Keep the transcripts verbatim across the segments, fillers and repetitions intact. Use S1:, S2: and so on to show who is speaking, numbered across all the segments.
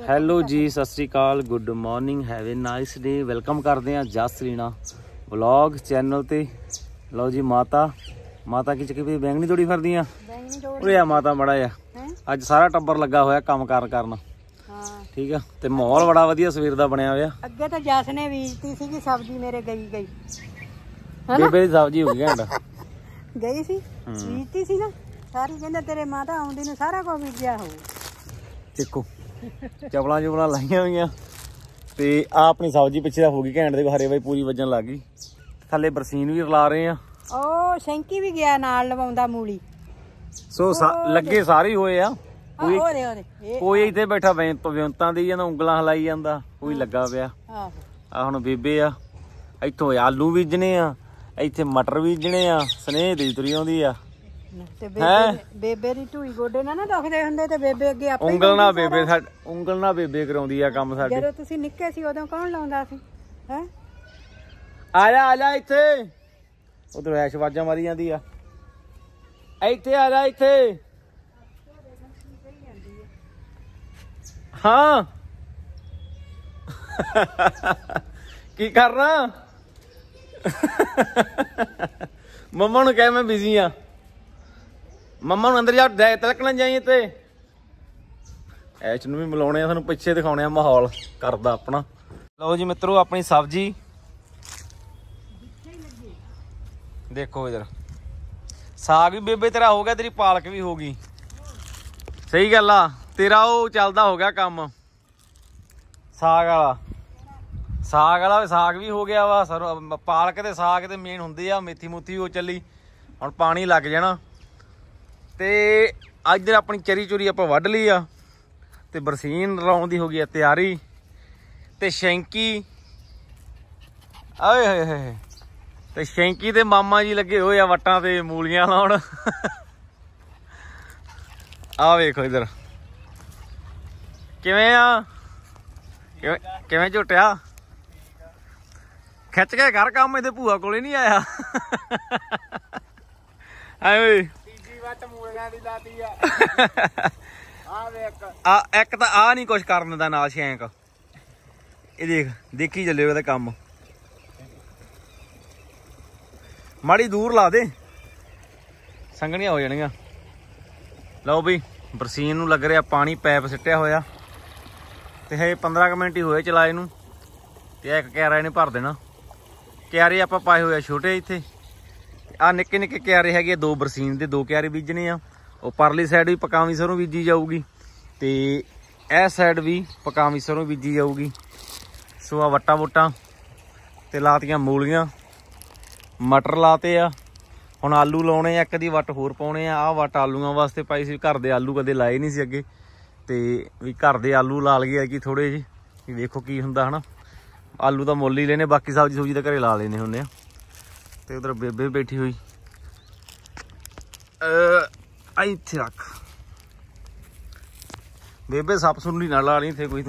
S1: Hello ji, Sat Shri Akal, good morning, have a nice day. Welcome ਕਰਦੇ ਹਾਂ ਜਸ ਰੀਣਾ vlog channel ਤੇ। ਲਓ ਜੀ, ਮਾਤਾ ਮਾਤਾ ਕੀ ਚੱਕੀ ਪਈ ਬੈਂਗਣੀ ਤੋੜੀ ਫਿਰਦੀਆਂ। ਉਰੇ ਆ ਮਾਤਾ ਮੜਾ ਆ, ਅੱਜ ਸਾਰਾ ਟੱਬਰ ਲੱਗਾ ਹੋਇਆ ਕੰਮ ਕਾਰ ਕਰਨ। ਠੀਕ ਆ, ਤੇ ਮਾਹੌਲ ਬੜਾ ਵਧੀਆ ਸਵੇਰ ਦਾ ਬਣਿਆ ਹੋਇਆ।
S2: ਅੱਗੇ ਤਾਂ ਜਸ ਨੇ ਬੀਜਤੀ ਸੀਗੀ ਸਬਜ਼ੀ, ਮੇਰੇ ਗਈ ਗਈ
S1: ਬੇਬੇ ਦੀ ਸਬਜ਼ੀ ਹੋ ਗਈ ਘੰਟਾ
S2: ਗਈ ਸੀ, ਬੀਜਤੀ ਸੀ ਨਾ ਸਾਰੀ। ਕਹਿੰਦਾ ਤੇਰੇ ਮਾਤਾ ਆਉਂਦੀ ਨੂੰ ਸਾਰਾ ਕੁਝ ਬੀਜਿਆ ਹੋਊ।
S1: ਦੇਖੋ ਚਪਲਾਂ ਚੁਪਲਾਂ ਲਾਈਆਂ ਹੋਈਆਂ ਤੇ ਆ ਆਪਣੀ ਸਬਜ਼ੀ ਪਿੱਛੇ ਦਾ ਹੋ ਗਈ ਘੈਂਟ ਦੇ ਹਰੇ ਬਾਈ ਪੂਰੀ ਵੱਜਣ ਲੱਗ ਗਈ। ਥੱਲੇ ਬਰਸੀਨ ਵੀ ਰਲਾ ਰਹੇ ਆ। ਉਹ
S2: ਸ਼ੈਂਕੀ ਵੀ ਗਿਆ ਨਾਲ ਲਵਾਉਂਦਾ ਮੂਲੀ।
S1: ਸੋ ਲੱਗੇ ਸਾਰੇ ਹੋਏ ਆ। ਕੋਈ
S2: ਉਹਦੇ ਉਹਦੇ
S1: ਕੋਈ ਇੱਥੇ ਬੈਠਾ ਵਿਉਂਤਾਂ ਦੀ ਜਾਂਦਾ, ਉਂਗਲਾਂ ਹਲਾਈ ਜਾਂਦਾ, ਕੋਈ ਲੱਗਾ ਪਿਆ। ਆ ਹੁਣ ਬੇਬੇ ਆ, ਇੱਥੋਂ ਆਲੂ ਬੀਜਣੇ ਆ, ਇੱਥੇ ਮਟਰ ਬੀਜਣੇ ਆ। ਸਨੇਹ ਦੀ ਤੁਰੀ ਆਉਂਦੀ ਆ।
S2: ਤੇ ਬੇਬੇ ਬੇਬੇ ਦੀ ਢੂਈ ਗੋਡੇ ਨਾ ਨਾ ਦੁਖਦੇ ਹੁੰਦੇ ਤੇ ਬੇਬੇ ਅੱਗੇ ਆਪੇ
S1: ਉਂਗਲ ਨਾਲ ਬੇਬੇ ਸਾਡ ਉਂਗਲ ਨਾਲ ਬੇਬੇ ਕਰਾਉਂਦੀ ਆ ਕੰਮ ਸਾਡੇ।
S2: ਜਦੋਂ ਤੁਸੀਂ ਨਿੱਕੇ ਸੀ ਉਦੋਂ ਕੌਣ ਲਾਉਂਦਾ ਸੀ? ਹੈ
S1: ਆ ਜਾ ਆ ਜਾ ਇੱਥੇ। ਉਧਰ ਐਸ਼ ਆਵਾਜ਼ਾਂ ਮਾਰੀ ਜਾਂਦੀ ਆ। ਇੱਥੇ ਆ ਜਾ ਇੱਥੇ। ਹਾਂ ਕੀ ਕਰਨਾ? ਮੰਮਾ ਨੂੰ ਕਹਿ ਮੈਂ ਬਿਜ਼ੀ ਆ। ਮੰਮਾ ਨੂੰ ਅੰਦਰ ਜਾ, ਤਿਲਕਣਾ ਜਾਈ ਤੇ ਐਚ ਨੂੰ ਵੀ ਮਿਲਾਉਣੇ ਆ, ਤੁਹਾਨੂੰ ਪਿੱਛੇ ਦਿਖਾਉਣੇ ਆ ਮਾਹੌਲ ਕਰਦਾ ਆਪਣਾ। ਲਓ ਜੀ ਮਿੱਤਰੋ, ਆਪਣੀ ਸਬਜ਼ੀ ਦੇਖੋ ਇਧਰ। ਸਾਗ ਵੀ ਬੇਬੇ ਤੇਰਾ ਹੋ ਗਿਆ, ਤੇਰੀ ਪਾਲਕ ਵੀ ਹੋ ਗਈ। ਸਹੀ ਗੱਲ ਆ, ਤੇਰਾ ਉਹ ਚੱਲਦਾ ਹੋ ਗਿਆ ਕੰਮ ਸਾਗ ਵਾਲਾ। ਸਾਗ ਵਾਲਾ ਸਾਗ ਵੀ ਹੋ ਗਿਆ ਵਾ। ਸਰ ਪਾਲਕ ਤੇ ਸਾਗ ਤੇ ਮੇਨ ਹੁੰਦੇ ਆ। ਮੇਥੀ ਮੂਥੀ ਉਹ ਚੱਲੀ, ਹੁਣ ਪਾਣੀ ਲੱਗ ਜਾਣਾ। ਤੇ ਇੱਧਰ ਆਪਣੀ ਚਰੀ ਚੁਰੀ ਆਪਾਂ ਵੱਢ ਲਈ ਆ ਤੇ ਬਰਸੀਨ ਲਾਉਣ ਦੀ ਹੋ ਗਈ ਆ ਤਿਆਰੀ। ਤੇ ਸ਼ੈਂਕੀ ਆਏ ਹੋਏ ਹੋਏ ਤੇ ਸ਼ੈਂਕੀ ਤੇ ਮਾਮਾ ਜੀ ਲੱਗੇ ਹੋਏ ਆ ਵੱਟਾਂ ਤੇ ਮੂਲੀਆਂ ਲਾਉਣ। ਆ ਵੇਖੋ ਇਧਰ ਕਿਵੇਂ ਆ, ਕਿਵੇਂ ਕਿਵੇਂ ਝੁੱਟਿਆ ਖਿੱਚ ਕੇ ਘਰ ਕੰਮ। ਇਹਦੇ ਭੂਆ ਕੋਲੇ ਨਹੀਂ ਆਇਆ। ਐ ਆ ਇੱਕ ਤਾਂ ਆ ਨੀ ਕੁਛ ਕਰਨ ਦਿੰਦਾ ਨਾਲ ਸ਼ੈਂਕ। ਇਹ ਦੇਖ ਦੇਖੀ ਚੱਲਿਓ ਇਹਦਾ ਕੰਮ। ਮਾੜੀ ਦੂਰ ਲਾ ਦੇ, ਸੰਘਣੀਆਂ ਹੋ ਜਾਣਗੀਆਂ। ਲਓ ਬਈ, ਬਰਸੀਨ ਨੂੰ ਲੱਗ ਰਿਹਾ ਪਾਣੀ, ਪੈਪ ਸਿੱਟਿਆ ਹੋਇਆ ਤੇ ਹਜੇ ਪੰਦਰਾਂ ਕੁ ਮਿੰਟ ਹੀ ਹੋਏ ਚਲਾਏ ਨੂੰ। ਤੇ ਇੱਕ ਕਿਆਰਾ ਇਹਨੇ ਭਰ ਦੇਣਾ। ਕਿਆਰੇ ਆਪਾਂ ਪਾਏ ਹੋਏ ਆ ਛੋਟੇ। ਇੱਥੇ ਆ ਨਿੱਕੇ ਨਿੱਕੇ ਕਿਆਰੇ ਹੈਗੇ ਆ, ਦੋ ਬਰਸੀਨ ਦੇ ਦੋ ਕਿਆਰੇ ਬੀਜਣੇ ਆ। ਉਹ ਪਰਲੀ ਸਾਈਡ ਵੀ ਪਕਾਵੀ ਸਰੋਂ ਬੀਜੀ ਜਾਊਗੀ ਤੇ ਇਹ ਸਾਈਡ ਵੀ ਪਕਾਵੀ ਸਰੋਂ ਬੀਜੀ ਜਾਊਗੀ। ਸੋ ਆ ਵੱਟਾਂ ਵੁੱਟਾਂ ਤੇ ਲਾਤੀਆਂ ਮੂਲੀਆਂ, ਮਟਰ ਲਾਤੇ ਆ। ਹੁਣ ਆਲੂ ਲਾਉਣੇ ਆ, ਇੱਕ ਦੀ ਵੱਟ ਹੋਰ ਪਾਉਣੇ ਆ। ਆਹ ਵੱਟ ਆਲੂਆਂ ਵਾਸਤੇ ਪਾਈ ਸੀ, ਘਰ ਦੇ ਆਲੂ ਕਦੇ ਲਾਏ ਨਹੀਂ ਸੀ ਅੱਗੇ। ਤੇ ਵੀ ਘਰ ਦੇ ਆਲੂ ਲਾ ਲਈਏ ਕਿ ਥੋੜੇ ਜਿਹੇ, ਵੀ ਵੇਖੋ ਕੀ ਹੁੰਦਾ ਹਨਾ। ਆਲੂ ਤਾਂ ਮੁੱਲ ਹੀ ਲੈਣੇ, ਬਾਕੀ ਸਬਜ਼ੀ ਸੁਬਜ਼ੀ ਤਾਂ ਘਰੇ ਲਾ ਲੈਣੇ ਹੁੰਦੇ ਆ। ਤੇ ਉਧਰ ਬੇਬੇ ਬੈਠੀ ਹੋਈ। ਇੱਥੇ ਰੱਖ ਬੇਬੇ, ਸੱਪ ਸੁਣਨੀ ਨਾਲ ਲਾ ਲਈ ਇੱਥੇ ਕੋਈ ਤੂੰ।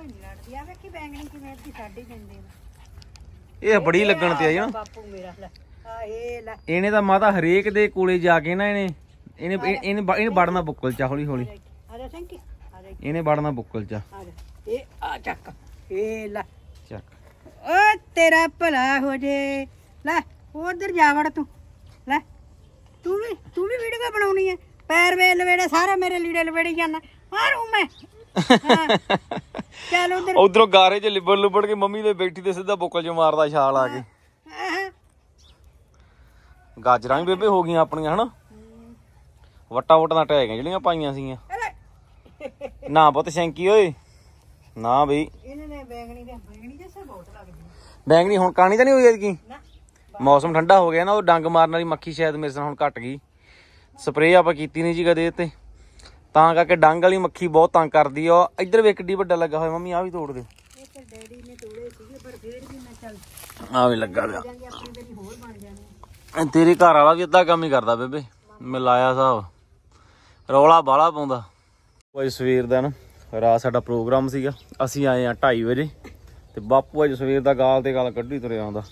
S1: ਇਹ ਬੜੀ ਲੱਗਣ ਤੇ ਆਈ ਨਾ। ਇਹਨੇ ਤਾਂ ਮਾਤਾ ਹਰੇਕ ਦੇ ਕੋਲੇ ਜਾ ਕੇ ਨਾ ਇਹਨੇ ਇਹਨੇ ਇਹਨੇ ਇਹਨੇ ਵੜਨਾ ਬੁੱਕਲ ਚ ਹੌਲੀ ਹੌਲੀ। ਇਹਨੇ ਵੜਨਾ ਬੁੱਕਲ ਚ।
S2: ਚੱਕ ਇਹ ਲੈ
S1: ਚੱਕ।
S2: ਓ ਤੇਰਾ ਭਲਾ ਹੋ ਜੇ। ਲੈ ਉਧਰ ਜਾ ਵੜ ਤੂੰ। ਲੈ ਤੂੰ ਵੀ ਤੂੰ ਵੀ ਵੀਡੀਓ ਬਣਾਉਣੀ ਹੈ। ਪੈਰ ਵੇ ਲਵੇੜੇ ਸਾਰੇ ਮੇਰੇ ਲੀੜੇ ਲਵੇੜੀ ਜਾਣਾ ਮਾਰੂ ਮੈਂ। ਚੱਲ ਉਧਰ।
S1: ਉਧਰੋਂ ਗਾਰੇ ਚ ਲਿਬੜ ਲੁਬੜ ਕੇ ਮੰਮੀ ਦੇ ਬੈਠੀ ਤੇ ਸਿੱਧਾ ਬੁੱਕਲ ਚ ਮਾਰਦਾ ਛਾਲ ਆ ਕੇ। ਗਾਜਰਾਂ ਵੀ ਬੇਬੇ ਹੋ ਗਈਆਂ ਆਪਣੀਆਂ ਹਨਾ। ਵੱਟਾ ਵੁੱਟਾਂ ਦਾ ਢਹਿ ਗਈਆਂ ਜਿਹੜੀਆਂ ਪਾਈਆਂ ਸੀਗੀਆਂ। ਨਾ ਪੁੱਤ ਸ਼ੈਂਕੀ ਓਏ ਨਾ ਬਈ। ਬੈਂਗਣੀ ਹੁਣ ਕਾਣੀ ਤਾਂ ਨਹੀਂ ਹੋਈ ਐਤਕੀ। ਮੌਸਮ ਠੰਡਾ ਹੋ ਗਿਆ ਨਾ, ਉਹ ਡੰਗ ਮਾਰਨ ਵਾਲੀ ਮੱਖੀ ਸ਼ਾਇਦ ਮੇਰੇ ਨਾਲ ਹੁਣ ਘੱਟ ਗਈ। ਸਪਰੇਅ ਆਪਾਂ ਕੀਤੀ ਨਹੀਂ ਜੀ ਕਦੇ ਤੇ, ਤਾਂ ਕਰਕੇ ਡੰਗ ਵਾਲੀ ਮੱਖੀ ਬਹੁਤ ਤੰਗ ਕਰਦੀ ਆ। ਇੱਧਰ ਵੇਖ ਕਿੱਡੀ ਵੱਡਾ ਲੱਗਾ ਹੋਇਆ। ਮੰਮੀ ਆ ਵੀ ਤੋੜ ਦੇ। ਆ ਵੀ ਲੱਗਾ ਪਿਆ। ਤੇਰੇ ਘਰ ਵਾਲਾ ਵੀ ਅੱਧਾ ਕੰਮ ਹੀ ਕਰਦਾ ਬੇਬੇ, ਮੈਂ ਲਾਇਆ ਹਿਸਾਬ। ਰੌਲਾ ਬਾਹਲਾ ਪਾਉਂਦਾ। ਅੱਜ ਸਵੇਰ ਦਾ ਨਾ ਰਾਤ ਸਾਡਾ ਪ੍ਰੋਗਰਾਮ ਸੀਗਾ। ਅਸੀਂ ਆਏ ਆ ਢਾਈ ਵਜੇ ਤੇ ਬਾਪੂ ਅੱਜ ਸਵੇਰ ਦਾ ਗਾਲ ਤੇ ਗਾਲ ਕੱਢੀ ਤੁਰਿਆ ਆਉਂਦਾ।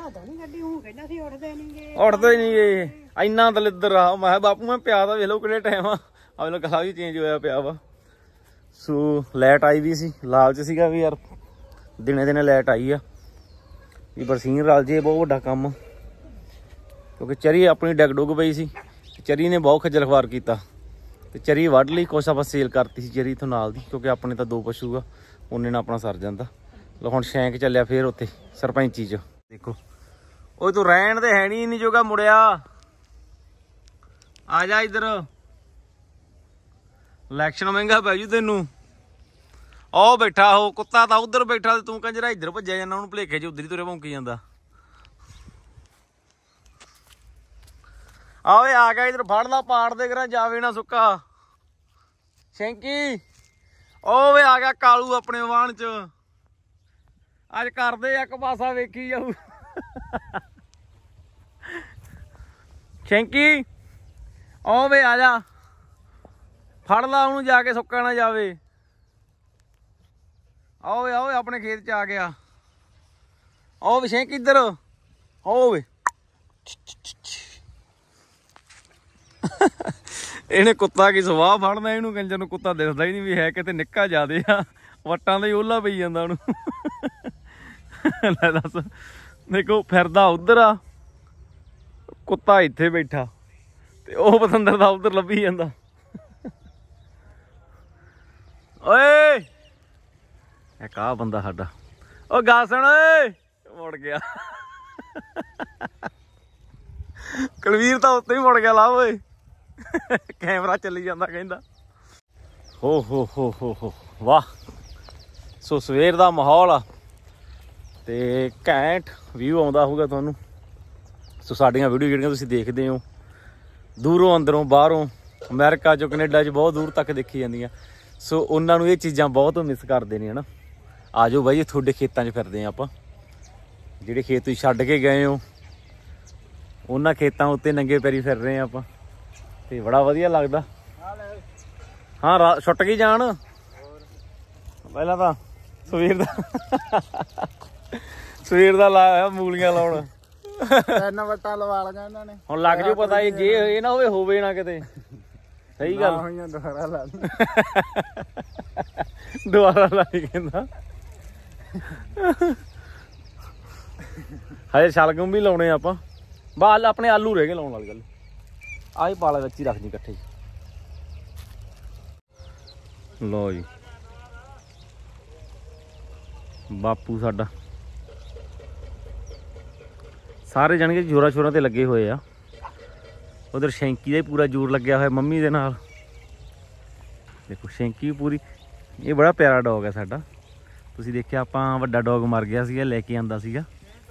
S1: ਉੱਠਦੇ ਨੀ ਗੇ, ਇੰਨਾ ਦਲਿੱਦਰ ਆ। ਮੈਂ ਬਾਪੂ ਮੈਂ ਪਿਆ ਤਾਂ ਵੇਖ ਲਓ ਕਿਹੜੇ ਟਾਈਮ ਆ। ਆਹ ਵੇਖ ਲਓ ਗਲਾ ਵੀ ਚੇਂਜ ਹੋਇਆ ਪਿਆ ਵਾ। ਸੋ ਲਾਈਟ ਆਈ ਵੀ ਸੀ, ਲਾਲਚ ਸੀਗਾ ਵੀ ਯਾਰ ਦਿਨੇ ਦਿਨੇ ਲਾਈਟ ਆਈ ਆ ਵੀ ਬਰਸੀਨ ਰਲ ਜੇ, ਬਹੁਤ ਵੱਡਾ ਕੰਮ। ਕਿਉਂਕਿ ਚਰੀ ਆਪਣੀ ਡਿੱਗ ਡੁੱਗ ਪਈ ਸੀ, ਚਰੀ ਨੇ ਬਹੁਤ ਖੱਜਲ ਖਵਾਰ ਕੀਤਾ ਤੇ ਚਰੀ ਵੱਢ ਲਈ। ਕੁਛ ਆਪਾਂ ਸੇਲ ਕਰਤੀ ਸੀ ਚਰੀ ਤੋਂ ਨਾਲ ਦੀ, ਕਿਉਂਕਿ ਆਪਣੇ ਤਾਂ ਦੋ ਪਸ਼ੂ ਆ, ਉਹਨੇ ਨਾਲ ਆਪਣਾ ਸਰ ਜਾਂਦਾ। ਲੋ ਹੁਣ ਸ਼ੈਂਕ ਚੱਲਿਆ ਫੇਰ ਉੱਥੇ ਸਰਪੰਚੀ ਚ। ਦੇਖੋ ਉਹ ਤੂੰ ਰਹਿਣ ਦੇ ਹੈ ਨਹੀਂ ਇੰਨੀ ਜੋਗਾ ਮੁੜਿਆ, ਆ ਜਾ ਇੱਧਰ, ਇਲੈਕਸ਼ਨ ਮਹਿੰਗਾ ਪੈ ਜੂ ਤੈਨੂੰ। ਉਹ ਬੈਠਾ ਉਹ ਕੁੱਤਾ ਤਾਂ ਉਧਰ ਬੈਠਾ ਤੇ ਤੂੰ ਕੰਜਰਾ ਇੱਧਰ ਭੱਜਿਆ ਜਾਂਦਾ, ਉਹਨੂੰ ਭੁਲੇਖੇ ਚ ਉਧਰ ਹੀ ਤੁਰੇ ਭੌਂਕੀ ਜਾਂਦਾ। ਆਵੇ ਆ ਗਿਆ ਇੱਧਰ, ਫੜ ਲਾ ਪਾੜ ਦੇ ਕਰਾਂ ਜਾਵੇ ਨਾ ਸੁੱਕਾ। ਸ਼ੈਂਕੀ ਉਹ ਵੇ ਆ ਗਿਆ ਕਾਲੂ ਆਪਣੇ ਵਾਹਣ ਚ, ਅੱਜ ਕਰਦੇ ਇੱਕ ਪਾਸਾ ਵੇਖੀ ਜਾਊ। ਸ਼ੈਂਕੀ ਉਹ ਵੇ ਆ ਜਾ, ਫੜ ਲਾ ਉਹਨੂੰ ਜਾ ਕੇ, ਸੁੱਕਾ ਨਾ ਜਾਵੇ। ਆਓ ਵੇ ਆਓ ਆਪਣੇ ਖੇਤ ਚ ਆ ਗਿਆ। ਆਓ ਵੇ ਸ਼ੈਂਕੀ ਇੱਧਰ, ਆਓ ਵੇ। ਇਹਨੇ ਕੁੱਤਾ ਕੀ ਸਵਾਹ ਫੜਨਾ, ਇਹਨੂੰ ਕੰਜਰ ਨੂੰ ਕੁੱਤਾ ਦਿਖਦਾ ਹੀ ਨਹੀਂ ਵੀ ਹੈ ਕਿਤੇ ਨਿੱਕਾ ਜ਼ਿਆਦੇ ਆ, ਵੱਟਾਂ ਦਾ ਹੀ ਓਲਾ ਪਈ ਜਾਂਦਾ ਉਹਨੂੰ। ਲੈ ਦੱਸ, ਦੇਖੋ ਫਿਰਦਾ ਉਧਰ ਆ, ਕੁੱਤਾ ਇੱਥੇ ਬੈਠਾ ਤੇ ਉਹ ਪਤੰਦਰ ਦਾ ਉਧਰ ਲੱਭੀ ਜਾਂਦਾ। ਓਏ ਇੱਕ ਆ ਬੰਦਾ ਸਾਡਾ, ਉਹ ਗਾ ਸੁਣ ਓਏ, ਮੁੜ ਗਿਆ। ਕੁਲਵੀਰ ਤਾਂ ਉੱਤੇ ਹੀ ਮੁੜ ਗਿਆ ਲਾ ਓਏ, ਕੈਮਰਾ ਚੱਲੀ ਜਾਂਦਾ ਕਹਿੰਦਾ। ਹੋ ਹੋ ਹੋ ਹੋ ਹੋ ਵਾਹ। ਸੋ ਸਵੇਰ ਦਾ ਮਾਹੌਲ ਆ ਤੇ ਘੈਂਟ ਵਿਊ ਆਉਂਦਾ ਹੋਊਗਾ ਤੁਹਾਨੂੰ। ਸੋ ਸਾਡੀਆਂ ਵੀਡੀਓ ਜਿਹੜੀਆਂ ਤੁਸੀਂ ਦੇਖਦੇ ਹੋ ਦੂਰੋਂ ਅੰਦਰੋਂ ਬਾਹਰੋਂ, ਅਮਰੀਕਾ ਚੋਂ ਕੈਨੇਡਾ 'ਚ ਬਹੁਤ ਦੂਰ ਤੱਕ ਦੇਖੀ ਜਾਂਦੀਆਂ। ਸੋ ਉਹਨਾਂ ਨੂੰ ਇਹ ਚੀਜ਼ਾਂ ਬਹੁਤ ਮਿਸ ਕਰਦੇ ਨੇ ਹਨਾ। ਆ ਜਾਓ ਬਾਈ, ਤੁਹਾਡੇ ਖੇਤਾਂ 'ਚ ਫਿਰਦੇ ਹਾਂ ਆਪਾਂ, ਜਿਹੜੇ ਖੇਤ ਤੁਸੀਂ ਛੱਡ ਕੇ ਗਏ ਹੋ ਉਹਨਾਂ ਖੇਤਾਂ ਉੱਤੇ ਨੰਗੇ ਪੈਰੀ ਫਿਰ ਰਹੇ ਹਾਂ ਆਪਾਂ, ਤੇ ਬੜਾ ਵਧੀਆ ਲੱਗਦਾ। ਹਾਂ ਰਾ ਛੁੱਟ ਗਈ ਜਾਣ, ਪਹਿਲਾਂ ਤਾਂ ਸਵੇਰ ਦਾ ਸਵੇਰ ਦਾ ਲਾਇਆ ਮੂਲੀਆਂ ਲਾਉਣ,
S3: ਤਿੰਨ ਵੱਟਾਂ ਲਵਾ ਲਗਾ ਇਹਨਾਂ ਨੇ।
S1: ਹੁਣ ਲੱਗ ਜੂ ਪਤਾ, ਇਹ ਜੇ ਇਹ ਨਾ ਹੋਵੇ ਹੋਵੇ ਨਾ ਕਿਤੇ। ਸਹੀ ਗੱਲ,
S3: ਹੋਈਆਂ ਦੁਬਾਰਾ ਲਾ ਲਈ,
S1: ਦੁਬਾਰਾ ਲਾ ਲਈ ਕਹਿੰਦਾ। ਹਜੇ ਸ਼ਲਗਮ ਵੀ ਲਾਉਣੇ ਆਪਾਂ, ਬਾਲ ਆਪਣੇ ਆਲੂ ਰਹਿ ਗਏ ਲਾਉਣ ਵਾਲੀ ਗੱਲ। ਆਹੀ ਪਾਲਾ ਵਿੱਚ ਹੀ ਰੱਖ ਜੀ ਇਕੱਠੇ। ਲੋ ਜੀ ਬਾਪੂ ਸਾਡਾ, ਸਾਰੇ ਜਾਣਗੇ ਜੋਰਾਂ ਸ਼ੋਰਾਂ ਤੇ ਲੱਗੇ ਹੋਏ ਆ। ਉਧਰ ਸ਼ੈਂਕੀ ਦਾ ਹੀ ਪੂਰਾ ਜ਼ੋਰ ਲੱਗਿਆ ਹੋਇਆ ਮੰਮੀ ਦੇ ਨਾਲ। ਦੇਖੋ ਸ਼ੈਂਕੀ ਪੂਰੀ, ਇਹ ਬੜਾ ਪਿਆਰਾ ਡੌਗ ਹੈ ਸਾਡਾ। ਤੁਸੀਂ ਦੇਖਿਆ ਆਪਾਂ ਵੱਡਾ ਡੌਗ ਮਰ ਗਿਆ ਸੀਗਾ, ਲੈ ਕੇ ਆਂਦਾ ਸੀਗਾ।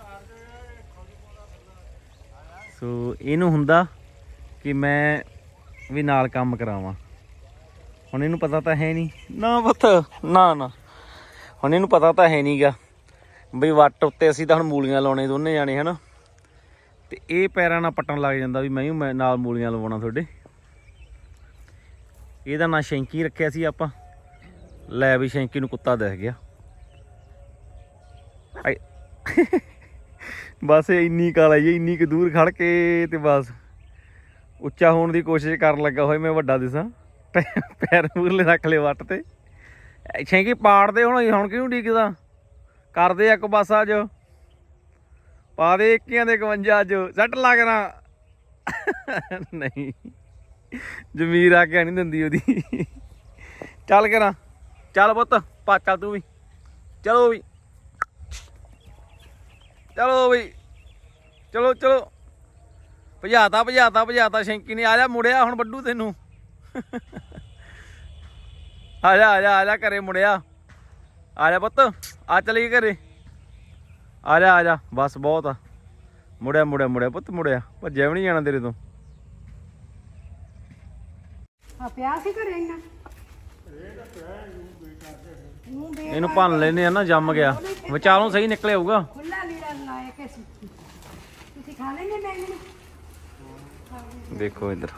S1: ਸੋ ਇਹਨੂੰ ਹੁੰਦਾ ਕਿ ਮੈਂ ਵੀ ਨਾਲ ਕੰਮ ਕਰਾਵਾਂ। ਹੁਣ ਇਹਨੂੰ ਪਤਾ ਤਾਂ ਹੈ ਨਹੀਂ ਨਾ ਪੁੱਤ, ਨਾ ਨਾ ਹੁਣ ਇਹਨੂੰ ਪਤਾ ਤਾਂ ਹੈ ਨਹੀਂ ਗਾ ਬਈ ਵੱਟ ਉੱਤੇ ਅਸੀਂ ਤਾਂ ਹੁਣ ਮੂਲੀਆਂ ਲਾਉਣੇ ਦੋਨੇ ਜਾਣੇ ਹੈ ਨਾ। ਤੇ ਇਹ ਪੈਰਾਂ ਨਾਲ ਪੱਟਣ ਲੱਗ ਜਾਂਦਾ ਵੀ ਮੈਂ ਵੀ ਮੈਂ ਨਾਲ ਮੂਲੀਆਂ ਲਵਾਉਣਾ ਤੁਹਾਡੇ। ਇਹਦਾ ਨਾਂ ਸ਼ੈਂਕੀ ਰੱਖਿਆ ਸੀ ਆਪਾਂ। ਲੈ ਵੀ ਸ਼ੈਂਕੀ ਨੂੰ ਕੁੱਤਾ ਦਿਖ ਗਿਆ। ਬਸ ਇੰਨੀ ਕਾਲ ਆਈ, ਇੰਨੀ ਕੁ ਦੂਰ ਖੜ ਕੇ ਤੇ ਬਸ ਉੱਚਾ ਹੋਣ ਦੀ ਕੋਸ਼ਿਸ਼ ਕਰਨ ਲੱਗਾ ਹੋਇਆ ਮੈਂ ਵੱਡਾ ਦਿਸਾਂ। ਪੈਰ ਮੂਰਲੇ ਰੱਖ ਲਏ ਵੱਟ ਤੇ। ਸ਼ੈਂਕੀ ਪਾੜਦੇ ਹੁਣ, ਹੁਣ ਕਿਉਂ ਡੀਕਦਾ, ਕਰਦੇ ਇੱਕ ਬਸ ਅੱਜ ਪਾ ਦੇ ਇੱਕੀਆਂ ਦੇ ਇਕਵੰਜਾ ਅੱਜ ਸੱਟ ਲੱਗ ਨਾ। ਨਹੀਂ ਜ਼ਮੀਰ ਆ ਕੇ ਨਹੀਂ ਦਿੰਦੀ ਉਹਦੀ। ਚੱਲ ਕੇ ਨਾ, ਚੱਲ ਪੁੱਤ ਪਾ, ਚੱਲ ਤੂੰ ਵੀ, ਚਲੋ ਵੀ ਚਲੋ ਬਈ, ਚਲੋ ਚਲੋ ਭਜਾਤਾ ਭਜਾਤਾ ਭਜਾਤਾ ਸ਼ੈਂਕੀ ਨੇ। ਆ ਜਾ ਮੁੜਿਆ ਹੁਣ ਵੱਡੂ ਤੈਨੂੰ। ਆ ਜਾ ਆ ਜਾ ਆ ਜਾ ਘਰੇ ਮੁੜਿਆ, ਆ ਜਾ ਪੁੱਤ, ਆ ਚਲੀ ਘਰੇ, ਆ ਜਾ ਆ ਜਾ, ਬਸ ਬਹੁਤ ਆ। ਮੁੜਿਆ ਮੁੜਿਆ ਮੁੜਿਆ ਪੁੱਤ ਮੁੜਿਆ, ਭੱਜਿਆ ਵੀ ਨਹੀਂ ਜਾਣਾ ਤੇਰੇ ਤੋਂ।
S2: ਆ ਪਿਆ ਸੀ ਘਰੇ ਇੰਨਾ,
S1: ਇਹਨੂੰ ਭੰਨ ਲੈਨੇ ਆ ਨਾ, ਜੰਮ ਗਿਆ ਵਿਚਾਲੋਂ ਸਹੀ ਨਿਕਲੇ ਆਊਗਾ।
S2: ਖੁੱਲਾ ਲੀੜਾ ਲਾਇਆ ਕਿ ਤੁਸੀਂ ਖਾ ਲੈਣੇ ਬੈਂਗਣ।
S1: ਦੇਖੋ ਇੱਧਰ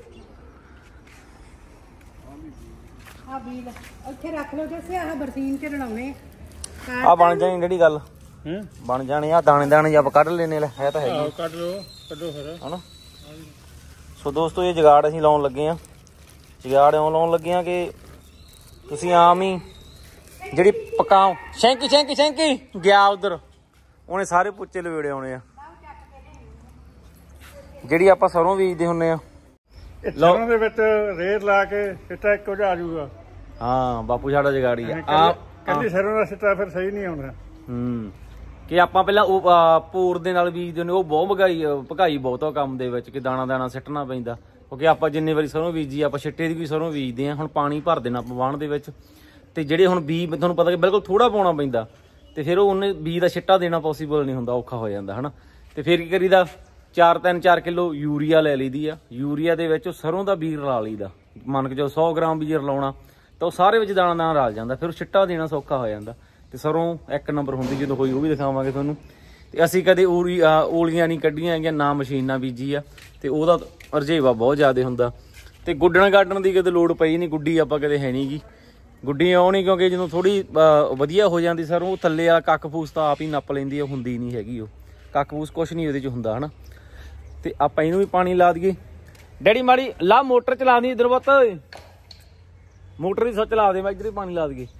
S2: ਆ ਬੀਲ ਇੱਥੇ ਰੱਖ ਲਓ ਜੈਸੇ ਆਹ ਬਰਸੀਨ ਚ ਰਲਾਉਣੇ
S1: ਆ ਬਣ ਜਾਣੀ ਜਿਹੜੀ ਗੱਲ ਬਣ ਜਾਣੀ। ਆ ਦਾਣੇ ਦਾਣੇ ਜਬ ਕੱਢ ਲੈਨੇ ਲੈ, ਹੈ ਤਾਂ ਹੈਗੀ,
S3: ਕੱਢ ਲਓ ਕੱਢੋ ਫਿਰ
S1: ਹਨਾ। ਸੋ ਦੋਸਤੋ ਇਹ ਜਗਾੜ ਅਸੀਂ ਲਾਉਣ ਲੱਗੇ ਆ। ਜਗਾੜ ਇਉਂ ਲਾਉਣ ਲੱਗੇ ਆ ਕਿ ਤੁਸੀਂ ਆਮ ਹੀ ਜਿਹੜੀ ਪਕਾਓ ਸ਼ੈਂਕੀ ਸ਼ੈਂਕੀ ਸ਼ੈਂਕੀ ਗਿਆ ਉਧਰ ਉਹਨੇ ਸਾਰੇ ਪੁੱਚੇ ਲਵੇੜੇ ਆਉਣੇ ਆ ਜਿਹੜੀ ਆਪਾਂ ਸਰੋਂ ਬੀਜਦੇ ਹੁੰਨੇ ਆ
S3: ਸਰੋਂ ਦੇ ਵਿੱਚ ਰੇਤ ਲਾ ਕੇ ਸਿੱਟਾ ਇੱਕੋ ਜਿਹਾ ਆ ਜਾਊਗਾ।
S1: ਹਾਂ ਬਾਪੂ ਸਾਡਾ ਜਗਾੜੀ ਆ ਆ
S3: ਕਹਿੰਦੀ ਸਰੋਂ ਦਾ ਸਿੱਟਾ ਫਿਰ ਸਹੀ ਨਹੀਂ ਆਉਂਦਾ।
S1: ਹੂੰ ਕਿ ਆਪਾਂ ਪਹਿਲਾਂ ਉਹ ਪੂਰ ਦੇ ਨਾਲ ਬੀਜਦੇ ਨੇ ਉਹ ਬਹੁਤ ਭਗਾਈ ਭਗਾਈ ਬਹੁਤ ਆ ਕੰਮ ਦੇ ਵਿੱਚ ਕਿ ਦਾਣਾ ਦਾਣਾ ਸਿੱਟਣਾ ਪੈਂਦਾ ਕਿਉਂਕਿ ਆਪਾਂ ਜਿੰਨੇ ਵਾਰੀ ਸਰੋਂ ਬੀਜੀ ਆਪਾਂ ਛਿੱਟੇ ਦੀ ਵੀ ਸਰੋਂ ਬੀਜਦੇ ਆ। ਹੁਣ ਪਾਣੀ ਭਰ ਦੇਣਾ ਆਪਾਂ ਵਾਹਣ ਦੇ ਵਿੱਚ ਤੇ ਜਿਹੜੇ ਹੁਣ ਬੀਜ ਤੁਹਾਨੂੰ ਪਤਾ ਕਿ ਬਿਲਕੁਲ ਥੋੜਾ ਪਾਉਣਾ ਪੈਂਦਾ ਤੇ ਫਿਰ ਉਹ ਉਹਨੇ ਬੀਜ ਦਾ ਛਿੱਟਾ ਦੇਣਾ ਪੋਸੀਬਲ ਨਹੀਂ ਹੁੰਦਾ, ਔਖਾ ਹੋ ਜਾਂਦਾ ਹਨਾ। ਤੇ ਫਿਰ ਕੀ ਕਰੀਦਾ ਚਾਰ ਤਿੰਨ ਚਾਰ ਕਿਲੋ ਯੂਰੀਆ ਲੈ ਲਈਦੀ ਆ। ਯੂਰੀਆ ਦੇ ਵਿੱਚ ਸਰੋਂ ਦਾ ਬੀਜ ਰਲਾ ਲਈਦਾ। ਮੰਨ ਕੇ ਜੋ ਸੌ ਗ੍ਰਾਮ ਬੀਜ ਰਲਾਉਣਾ ਤਾਂ ਉਹ ਸਾਰੇ ਵਿੱਚ ਦਾਣਾ ਦਾਣਾ ਰਲ ਜਾਂਦਾ ਫਿਰ ਛਿੱਟਾ ਦੇਣਾ ਸੌਖਾ ਹੋ ਜਾਂਦਾ ਤੇ ਸਰੋਂ ਇੱਕ ਨੰਬਰ ਹੁੰਦੀ ਜਦੋਂ ਹੋਈ ਉਹ ਵੀ ਦਿਖਾਵਾਂਗੇ ਤੁਹਾਨੂੰ। ਤੇ ਅਸੀਂ ਕਦੇ ਊਰੀ ਓਲੀਆਂ ਨਹੀਂ ਕੱਢੀਆਂ ਹੈਗੀਆਂ ਨਾ ਮਸ਼ੀਨਾਂ ਬੀਜੀ ਆ ਤੇ ਉਹਦਾ ਰਜੇਵਾ ਬਹੁਤ ਜ਼ਿਆਦਾ ਹੁੰਦਾ ਤੇ ਗੁੱਡਣ ਗਾਡਣ ਦੀ ਕਦੇ ਲੋੜ ਪਈ ਨਹੀਂ। ਗੁੱਡੀ ਆਪਾਂ ਕਦੇ ਹੈ ਨਹੀਂ ਗੀ ਗੁੱਡੀ ਆਉ ਨਹੀਂ ਕਿਉਂਕਿ ਜਦੋਂ ਥੋੜੀ ਵਧੀਆ ਹੋ ਜਾਂਦੀ ਸਰੋਂ ਉਹ ਥੱਲੇ ਵਾਲਾ ਕੱਖ ਫੂਸ ਤਾਂ ਆਪ ਹੀ ਨੱਪ ਲੈਂਦੀ ਆ, ਹੁੰਦੀ ਨਹੀਂ ਹੈਗੀ ਉਹ ਕੱਖ ਫੂਸ ਕੁਛ ਨਹੀਂ ਉਹਦੇ ਚ ਹੁੰਦਾ ਹਨਾ। ਤੇ ਆਪਾਂ ਇਹਨੂੰ ਵੀ ਪਾਣੀ ਲਾ ਦਈਏ। ਡੈਡੀ ਮਾੜੀ ਲਾ ਮੋਟਰ ਚਲਾ ਦੀ ਇਧਰ ਬੱਤ ਮੋਟਰ ਹੀ ਚਲਾ ਦੇ ਮੈਂ ਇੱਧਰ ਹੀ ਪਾਣੀ ਲਾ ਦਈਏ